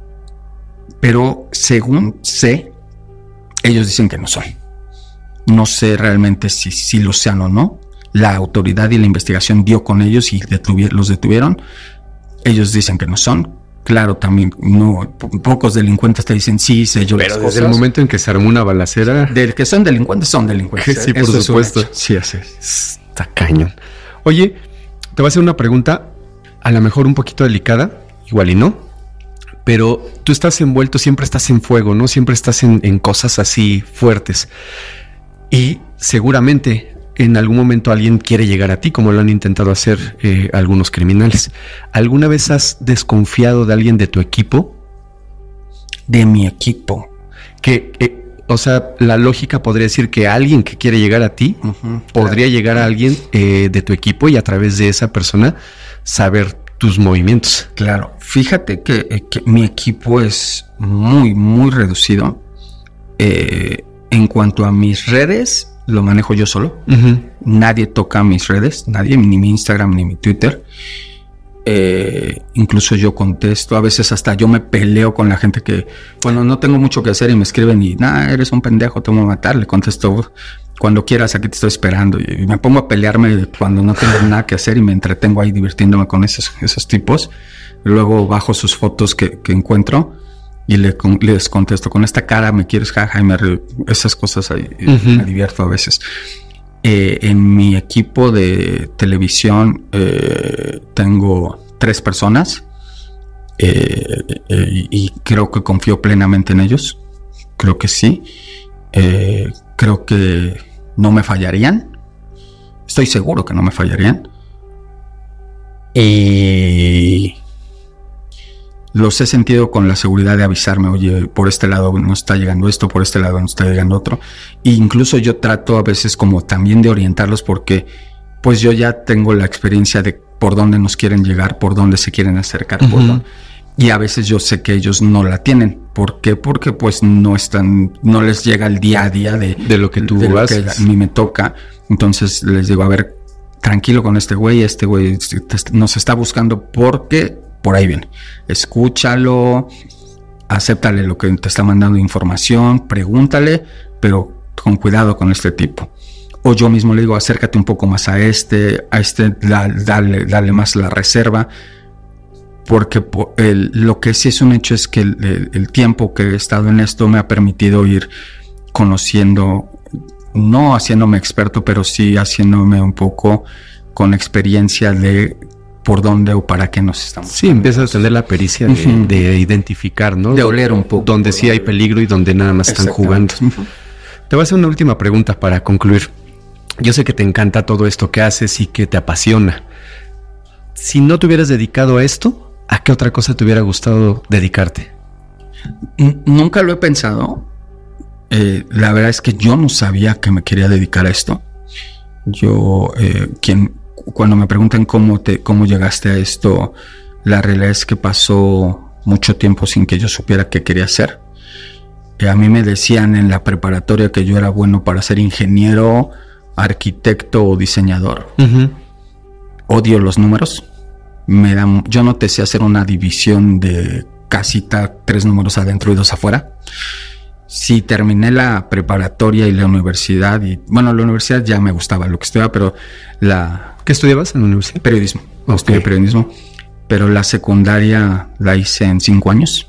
pero según sé, ellos dicen que no son. No sé realmente si lo sean o no. La autoridad y la investigación dio con ellos y los detuvieron. Ellos dicen que no son. Claro, también pocos delincuentes te dicen sí, sé yo. Pero desde el momento en que se armó una balacera, del que son delincuentes, son delincuentes. Sí, por supuesto. Sí, así es. Está cañón. Oye, te voy a hacer una pregunta, a lo mejor un poquito delicada, igual y no, pero tú estás envuelto, siempre estás en fuego, ¿no? Siempre estás en cosas así fuertes. Y seguramente en algún momento alguien quiere llegar a ti, como lo han intentado hacer algunos criminales. ¿Alguna vez has desconfiado de alguien de tu equipo? De mi equipo. O sea, la lógica podría decir que alguien que quiere llegar a ti podría llegar a alguien de tu equipo y a través de esa persona saber tus movimientos. Claro. Fíjate que mi equipo es muy, muy reducido. En cuanto a mis redes, lo manejo yo solo. Nadie toca mis redes, nadie, ni mi Instagram ni mi Twitter. Incluso yo contesto, a veces hasta yo me peleo con la gente que, bueno, no tengo mucho que hacer y me escriben y, eres un pendejo, te voy a matar. Le contesto, cuando quieras, aquí te estoy esperando. Y me pongo a pelearme cuando no tengo nada que hacer y me entretengo ahí divirtiéndome con esos tipos. Luego bajo sus fotos que encuentro y les contesto, con esta cara me quieres, jaja, y esas cosas ahí, me divierto a veces. En mi equipo de televisión tengo 3 personas y creo que confío plenamente en ellos. Creo que sí. Creo que no me fallarían. Estoy seguro que no me fallarían. Y los he sentido con la seguridad de avisarme, oye, por este lado no está llegando esto, por este lado no está llegando otro. E incluso yo trato a veces como también de orientarlos, porque pues yo ya tengo la experiencia de por dónde nos quieren llegar, por dónde se quieren acercar, y a veces yo sé que ellos no la tienen. ¿Por qué? Porque pues no les llega el día a día de lo que tú haces. Que a mí me toca. Entonces les digo, a ver, tranquilo con este güey nos está buscando porque por ahí viene. Escúchalo, acéptale lo que te está mandando información, pregúntale, pero con cuidado con este tipo. O yo mismo le digo, acércate un poco más a este dale más la reserva, porque lo que sí es un hecho es que el tiempo que he estado en esto me ha permitido ir conociendo no haciéndome experto, pero sí haciéndome un poco con experiencia de por dónde o para qué nos estamos. Sí, empiezas a tener la pericia de identificar, ¿no? De oler un poco. Donde sí hay peligro y donde nada más están jugando. Te voy a hacer una última pregunta para concluir. Yo sé que te encanta todo esto que haces y que te apasiona. Si no te hubieras dedicado a esto, ¿a qué otra cosa te hubiera gustado dedicarte? Nunca lo he pensado. La verdad es que yo no sabía que me quería dedicar a esto. Yo, cuando me preguntan cómo llegaste a esto, la realidad es que pasó mucho tiempo sin que yo supiera qué quería hacer. A mí me decían en la preparatoria que yo era bueno para ser ingeniero, arquitecto o diseñador. Odio los números. Yo no te sé hacer una división de casita, 3 números adentro y 2 afuera. Sí, terminé la preparatoria y la universidad. Y bueno, la universidad ya me gustaba lo que estudiaba, pero ¿Qué estudiabas en la universidad? Periodismo. Okay. Estudié periodismo. Pero la secundaria la hice en 5 años.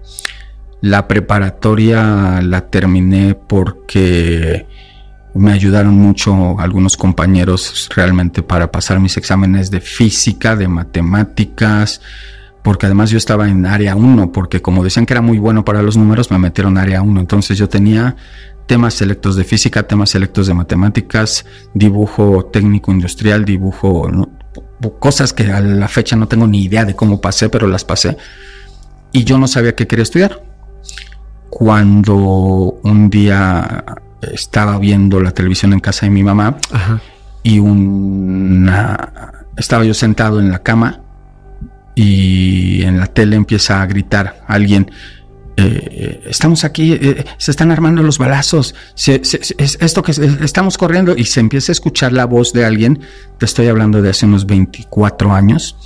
La preparatoria la terminé porque me ayudaron mucho algunos compañeros realmente para pasar mis exámenes de física, de matemáticas, porque además yo estaba en área 1, porque como decían que era muy bueno para los números, me metieron en área 1. Entonces yo tenía temas selectos de física, temas selectos de matemáticas, dibujo técnico industrial, dibujo, ¿no? Cosas que a la fecha no tengo ni idea de cómo pasé, pero las pasé. Y yo no sabía qué quería estudiar. Cuando un día estaba viendo la televisión en casa de mi mamá, y estaba yo sentado en la cama y en la tele empieza a gritar alguien: estamos aquí, se están armando los balazos, esto que estamos corriendo, y se empieza a escuchar la voz de alguien. Te estoy hablando de hace unos 24 años.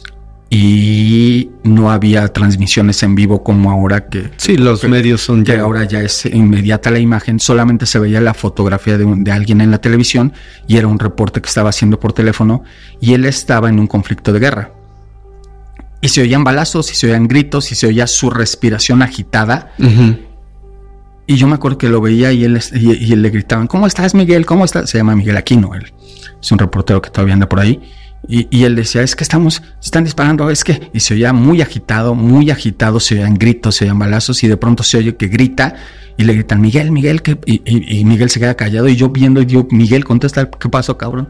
Y no había transmisiones en vivo como ahora, que sí, los medios son ya, ahora ya es inmediata la imagen. Solamente se veía la fotografía de alguien en la televisión y era un reporte que estaba haciendo por teléfono, y él estaba en un conflicto de guerra y se oían balazos y se oían gritos y se oía su respiración agitada. Y yo me acuerdo que lo veía y él le gritaban: ¿cómo estás, Miguel? ¿Cómo estás? Se llama Miguel Aquino, él es un reportero que todavía anda por ahí. Y él decía: es que están disparando, es que... Y se oía muy agitado, se oían gritos, se oían balazos, y de pronto se oye que grita, y le gritan: Miguel, y Miguel se queda callado, y yo viendo, y digo: Miguel, contesta, ¿qué pasó, cabrón?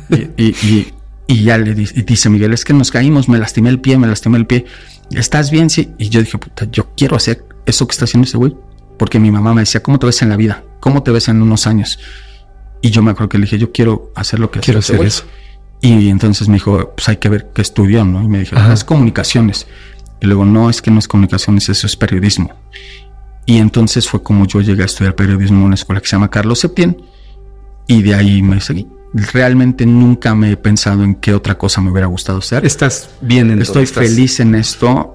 y ya le dice Miguel: es que nos caímos, me lastimé el pie, ¿estás bien? Sí. Y yo dije: puta, yo quiero hacer eso que está haciendo ese güey, porque mi mamá me decía: ¿cómo te ves en la vida? ¿Cómo te ves en unos años? Y yo me acuerdo que le dije: yo quiero hacer lo que quiero hacer eso. Y entonces me dijo: pues hay que ver qué estudió, ¿no? Y me dijo: es comunicaciones. Y luego: no, es que no es comunicaciones, eso es periodismo. Y entonces fue como yo llegué a estudiar periodismo en una escuela que se llama Carlos Septién, y de ahí me seguí. Realmente nunca me he pensado en qué otra cosa me hubiera gustado hacer. Estás bien en esto. Estoy feliz en esto.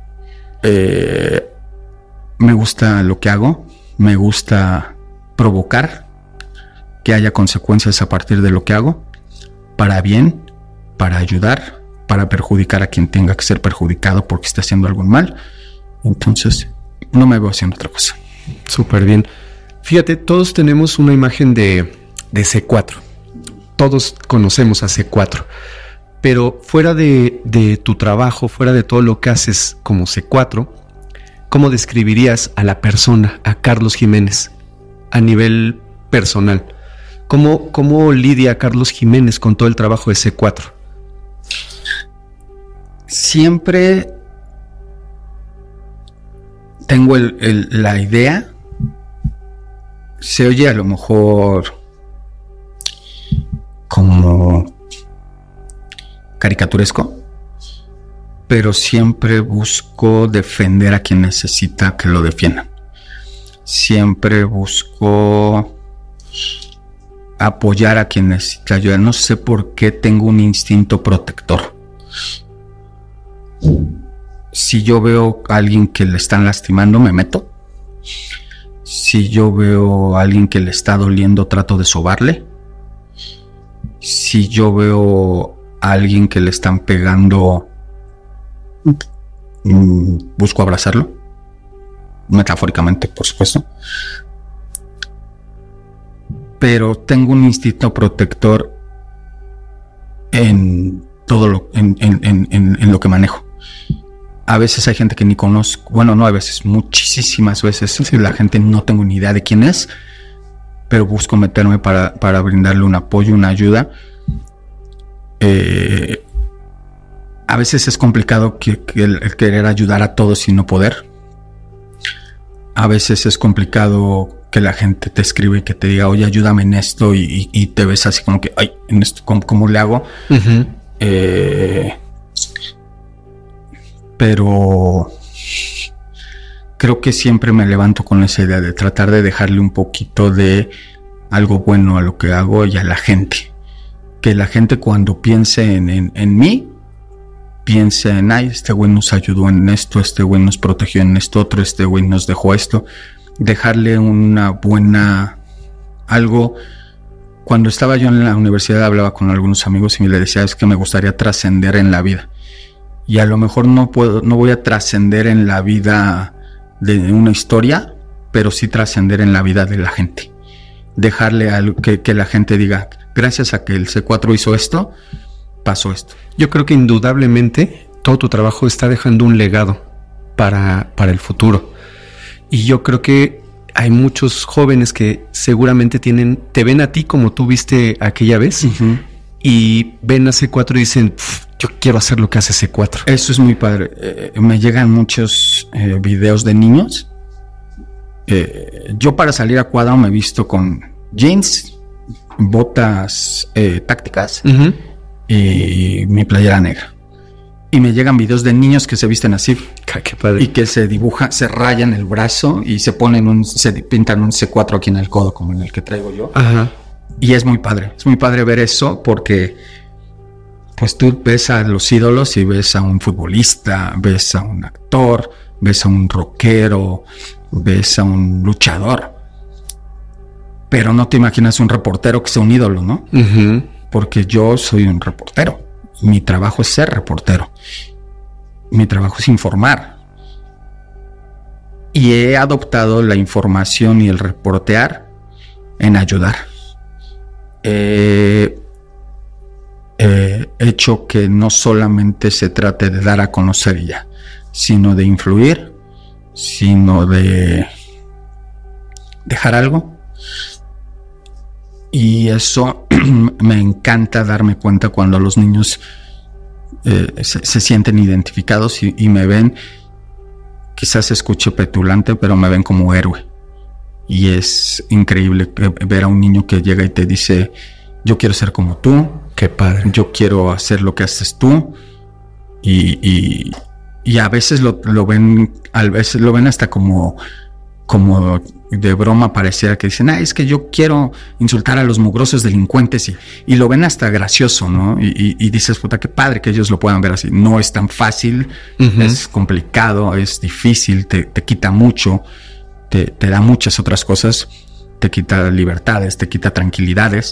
Me gusta lo que hago. Me gusta provocar que haya consecuencias a partir de lo que hago. Para bien, para ayudar, para perjudicar a quien tenga que ser perjudicado porque está haciendo algo mal. Entonces, no me veo haciendo otra cosa. Súper bien. Fíjate, todos tenemos una imagen de C4. Todos conocemos a C4. Pero fuera de tu trabajo, fuera de todo lo que haces como C4, ¿cómo describirías a la persona, a Carlos Jiménez, a nivel personal? ¿Cómo lidia Carlos Jiménez con todo el trabajo de C4? Siempre tengo la idea. Se oye a lo mejor como caricaturesco, pero siempre busco defender a quien necesita que lo defiendan. Siempre busco apoyar a quien necesita ayuda. No sé por qué tengo un instinto protector. Si yo veo a alguien que le están lastimando, me meto. Si yo veo a alguien que le está doliendo, trato de sobarle. Si yo veo a alguien que le están pegando, busco abrazarlo. Metafóricamente, por supuesto. pero tengo un instinto protector en todo en lo que manejo. A veces hay gente que ni conozco, bueno, no a veces, muchísimas veces, sí, la gente no tengo ni idea de quién es, pero busco meterme para brindarle un apoyo, una ayuda. A veces es complicado el querer ayudar a todos y no poder. A veces es complicado que la gente te escribe y que te diga, oye, ayúdame en esto, y te ves así como que, ay, en esto, ¿cómo le hago? Uh-huh. Pero creo que siempre me levanto con esa idea de tratar de dejarle un poquito de algo bueno a lo que hago y a la gente. Que la gente, cuando piense en mí, piense en, ay, este güey nos ayudó en esto, este güey nos protegió en esto otro, este güey nos dejó esto. Dejarle una buena algo. Cuando estaba yo en la universidad hablaba con algunos amigos y me le decía, es que me gustaría trascender en la vida. Y a lo mejor no voy a trascender en la vida de una historia, pero sí trascender en la vida de la gente. Dejarle algo que la gente diga, gracias a que el C4 hizo esto, pasó esto. Yo creo que indudablemente todo tu trabajo está dejando un legado para el futuro. Y yo creo que hay muchos jóvenes que seguramente te ven a ti como tú viste aquella vez, uh-huh, y ven a C4 y dicen, yo quiero hacer lo que hace C4. Eso es muy padre. Me llegan muchos videos de niños. Yo para salir a cuadro me he visto con jeans, botas tácticas, uh-huh, y mi playera negra. Y me llegan videos de niños que se visten así. Qué padre. Y que se dibujan, se rayan el brazo y se pintan un C4 aquí en el codo, como en el que traigo yo. Ajá. Y es muy padre ver eso, porque pues tú ves a los ídolos y ves a un futbolista, ves a un actor, ves a un rockero, ves a un luchador, pero no te imaginas un reportero que sea un ídolo, ¿no? Uh-huh. Porque yo soy un reportero. Mi trabajo es ser reportero. Mi trabajo es informar. Y he adoptado la información y el reportear en ayudar. He hecho que no solamente se trate de dar a conocer ya, sino de influir, sino de dejar algo. Y eso me encanta darme cuenta cuando los niños se sienten identificados y me ven, quizás se escuche petulante, pero me ven como héroe. Y es increíble ver a un niño que llega y te dice, yo quiero ser como tú. Qué padre. Yo quiero hacer lo que haces tú. Y a veces lo ven, hasta como de broma, pareciera que dicen, es que yo quiero insultar a los mugrosos delincuentes, y lo ven hasta gracioso, ¿no? Y dices, puta, qué padre que ellos lo puedan ver así. No es tan fácil, uh-huh, es complicado, es difícil, te quita mucho, te da muchas otras cosas, te quita libertades, te quita tranquilidades.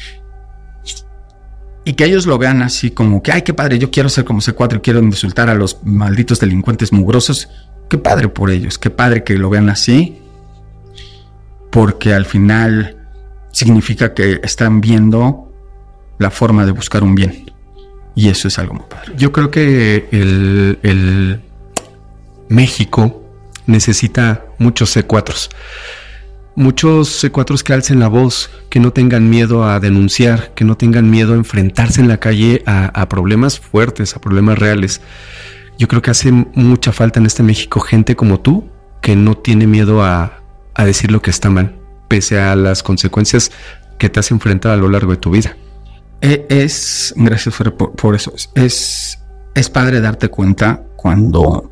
Y que ellos lo vean así como que, ay, qué padre, yo quiero ser como C4 y quiero insultar a los malditos delincuentes mugrosos. Qué padre por ellos, qué padre que lo vean así, porque al final significa que están viendo la forma de buscar un bien, y eso es algo muy padre. Yo creo que el México necesita muchos C4s. Muchos C4s que alcen la voz, que no tengan miedo a denunciar, que no tengan miedo a enfrentarse en la calle a problemas fuertes, a problemas reales. Yo creo que hace mucha falta en este México gente como tú, que no tiene miedo a decir lo que está mal, pese a las consecuencias que te has enfrentado a lo largo de tu vida. Gracias por eso. Es padre darte cuenta cuando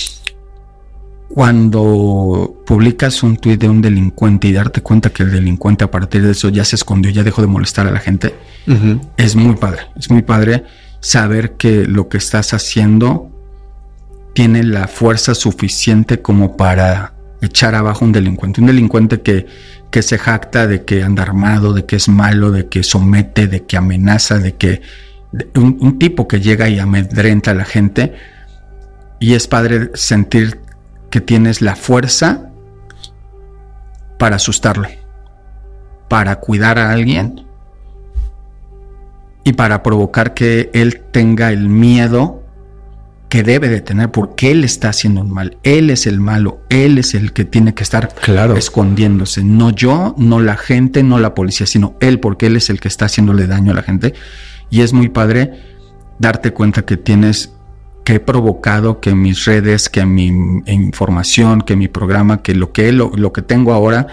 publicas un tuit de un delincuente y darte cuenta que el delincuente a partir de eso ya se escondió, ya dejó de molestar a la gente. Uh-huh. Es muy padre saber que lo que estás haciendo tiene la fuerza suficiente como para echar abajo un delincuente que se jacta de que anda armado, de que es malo, de que somete, de que amenaza, un tipo que llega y amedrenta a la gente. Y es padre sentir que tienes la fuerza para asustarlo. para cuidar a alguien y para provocar que él tenga el miedo que debe de tener, porque él está haciendo un mal. Él es el malo, él es el que tiene que estar escondiéndose. No yo, no la gente, no la policía, sino él, porque él es el que está haciéndole daño a la gente. Y es muy padre darte cuenta que he provocado que mis redes, que mi información, que mi programa, que lo que tengo ahora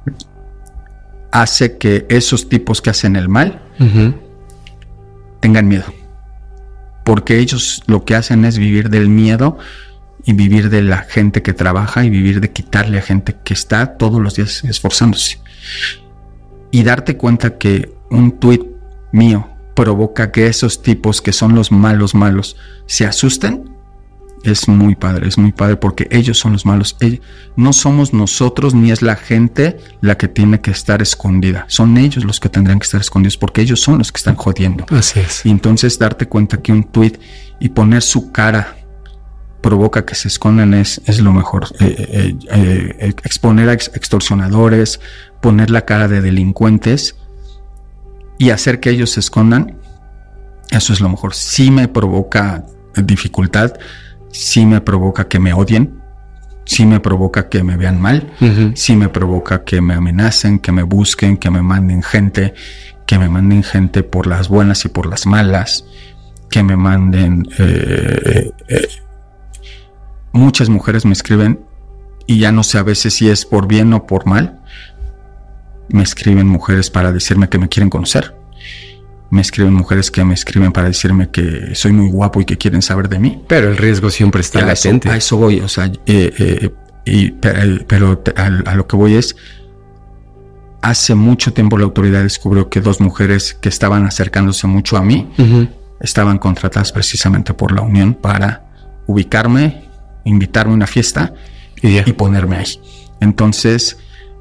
hace que esos tipos que hacen el mal tengan miedo. Porque ellos lo que hacen es vivir del miedo y vivir de la gente que trabaja y vivir de quitarle a gente que está todos los días esforzándose. Y darte cuenta que un tuit mío provoca que esos tipos que son los malos se asusten, es muy padre porque ellos son los malos. No somos nosotros ni es la gente la que tiene que estar escondida. Son ellos los que tendrán que estar escondidos porque ellos son los que están jodiendo. Así es. Y entonces darte cuenta que un tweet y poner su cara provoca que se escondan es lo mejor. Exponer a extorsionadores, poner la cara de delincuentes y hacer que ellos se escondan, eso es lo mejor. Sí me provoca dificultad, sí me provoca que me odien, sí me provoca que me vean mal, sí me provoca que me amenacen, que me busquen, que me manden gente por las buenas y por las malas, que me manden... muchas mujeres me escriben y ya no sé a veces si es por bien o por mal. Me escriben mujeres para decirme que me quieren conocer. Me escriben mujeres que me escriben para decirme que soy muy guapo y que quieren saber de mí. Pero el riesgo siempre está latente. A eso voy, o sea, pero a lo que voy es, hace mucho tiempo la autoridad descubrió que 2 mujeres que estaban acercándose mucho a mí estaban contratadas precisamente por la Unión para ubicarme, invitarme a una fiesta y ponerme ahí. Entonces,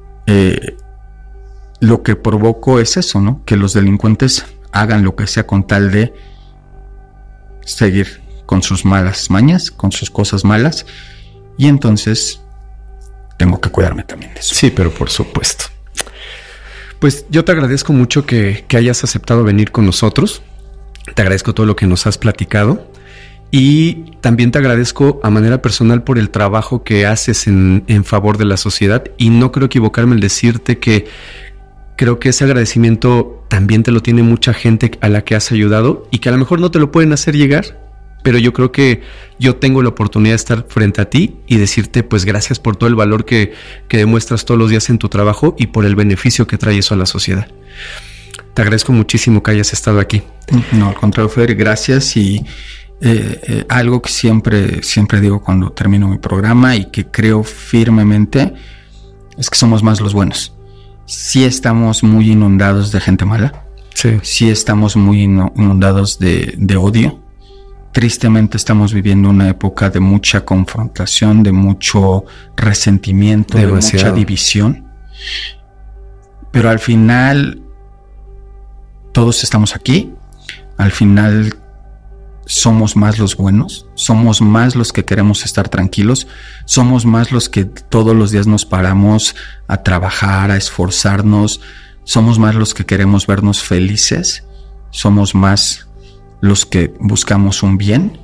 lo que provoco es eso, ¿no? Que los delincuentes hagan lo que sea con tal de seguir con sus malas mañas, con sus cosas malas, y entonces tengo que cuidarme también de eso. Sí, pero por supuesto. Pues yo te agradezco mucho que hayas aceptado venir con nosotros. Te agradezco todo lo que nos has platicado y también te agradezco a manera personal por el trabajo que haces en favor de la sociedad, y no creo equivocarme al decirte que creo que ese agradecimiento también te lo tiene mucha gente a la que has ayudado y que a lo mejor no te lo pueden hacer llegar, pero yo creo que yo tengo la oportunidad de estar frente a ti y decirte pues gracias por todo el valor que demuestras todos los días en tu trabajo y por el beneficio que trae eso a la sociedad. Te agradezco muchísimo que hayas estado aquí. No, al contrario, Feder, gracias. Y algo que siempre digo cuando termino mi programa y que creo firmemente es que somos más los buenos. Sí estamos muy inundados de gente mala. Sí estamos muy inundados de odio. Tristemente estamos viviendo una época de mucha confrontación, de mucho resentimiento, de mucha división. Pero al final todos estamos aquí. Al final somos más los buenos, somos más los que queremos estar tranquilos, somos más los que todos los días nos paramos a trabajar, a esforzarnos, somos más los que queremos vernos felices, somos más los que buscamos un bien.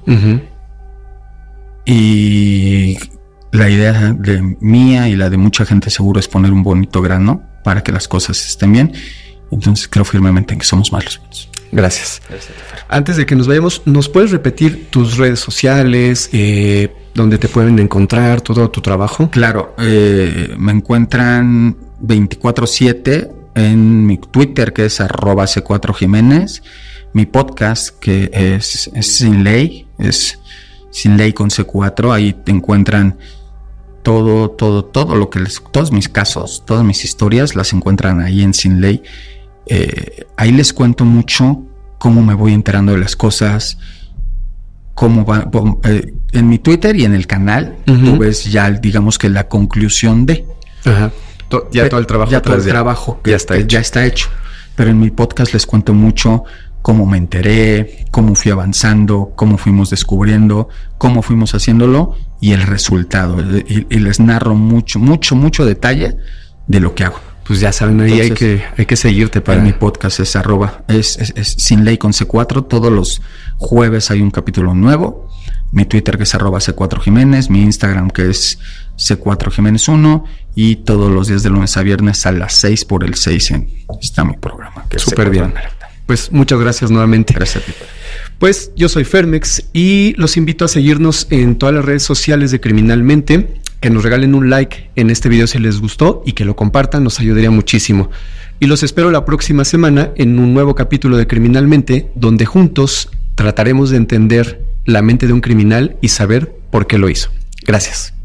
Y la idea de mía y la de mucha gente seguro es poner un bonito grano para que las cosas estén bien. Entonces creo firmemente en que somos más los buenos. Gracias. Antes de que nos vayamos, ¿nos puedes repetir tus redes sociales, donde te pueden encontrar todo tu trabajo? Claro, me encuentran 24/7 en mi Twitter, que es @C4Jiménez, mi podcast, que es Sin Ley, es Sin Ley con C4, ahí te encuentran todo lo que todos mis casos, todas mis historias las encuentran ahí en Sin Ley. Ahí les cuento mucho cómo me voy enterando de las cosas, cómo va, en mi Twitter y en el canal. Tú ves ya, digamos que la conclusión de todo el trabajo, ya todo el trabajo que ya está hecho. Pero en mi podcast les cuento mucho cómo me enteré, cómo fui avanzando, cómo fuimos descubriendo, cómo fuimos haciéndolo y el resultado. Y les narro mucho detalle de lo que hago. Pues ya saben, ahí entonces, hay que seguirte para... Mi podcast es es Sin Ley con C4. Todos los jueves hay un capítulo nuevo. Mi Twitter que es @C4Jiménez. Mi Instagram que es C4Jiménez1. Y todos los días de lunes a viernes a las 6 por el 6 está mi programa. Súper bien. Pues muchas gracias nuevamente. Gracias a ti. Pues yo soy Fermex y los invito a seguirnos en todas las redes sociales de Criminalmente. Que nos regalen un like en este video si les gustó y que lo compartan, nos ayudaría muchísimo. Y los espero la próxima semana en un nuevo capítulo de Criminalmente, donde juntos trataremos de entender la mente de un criminal y saber por qué lo hizo. Gracias.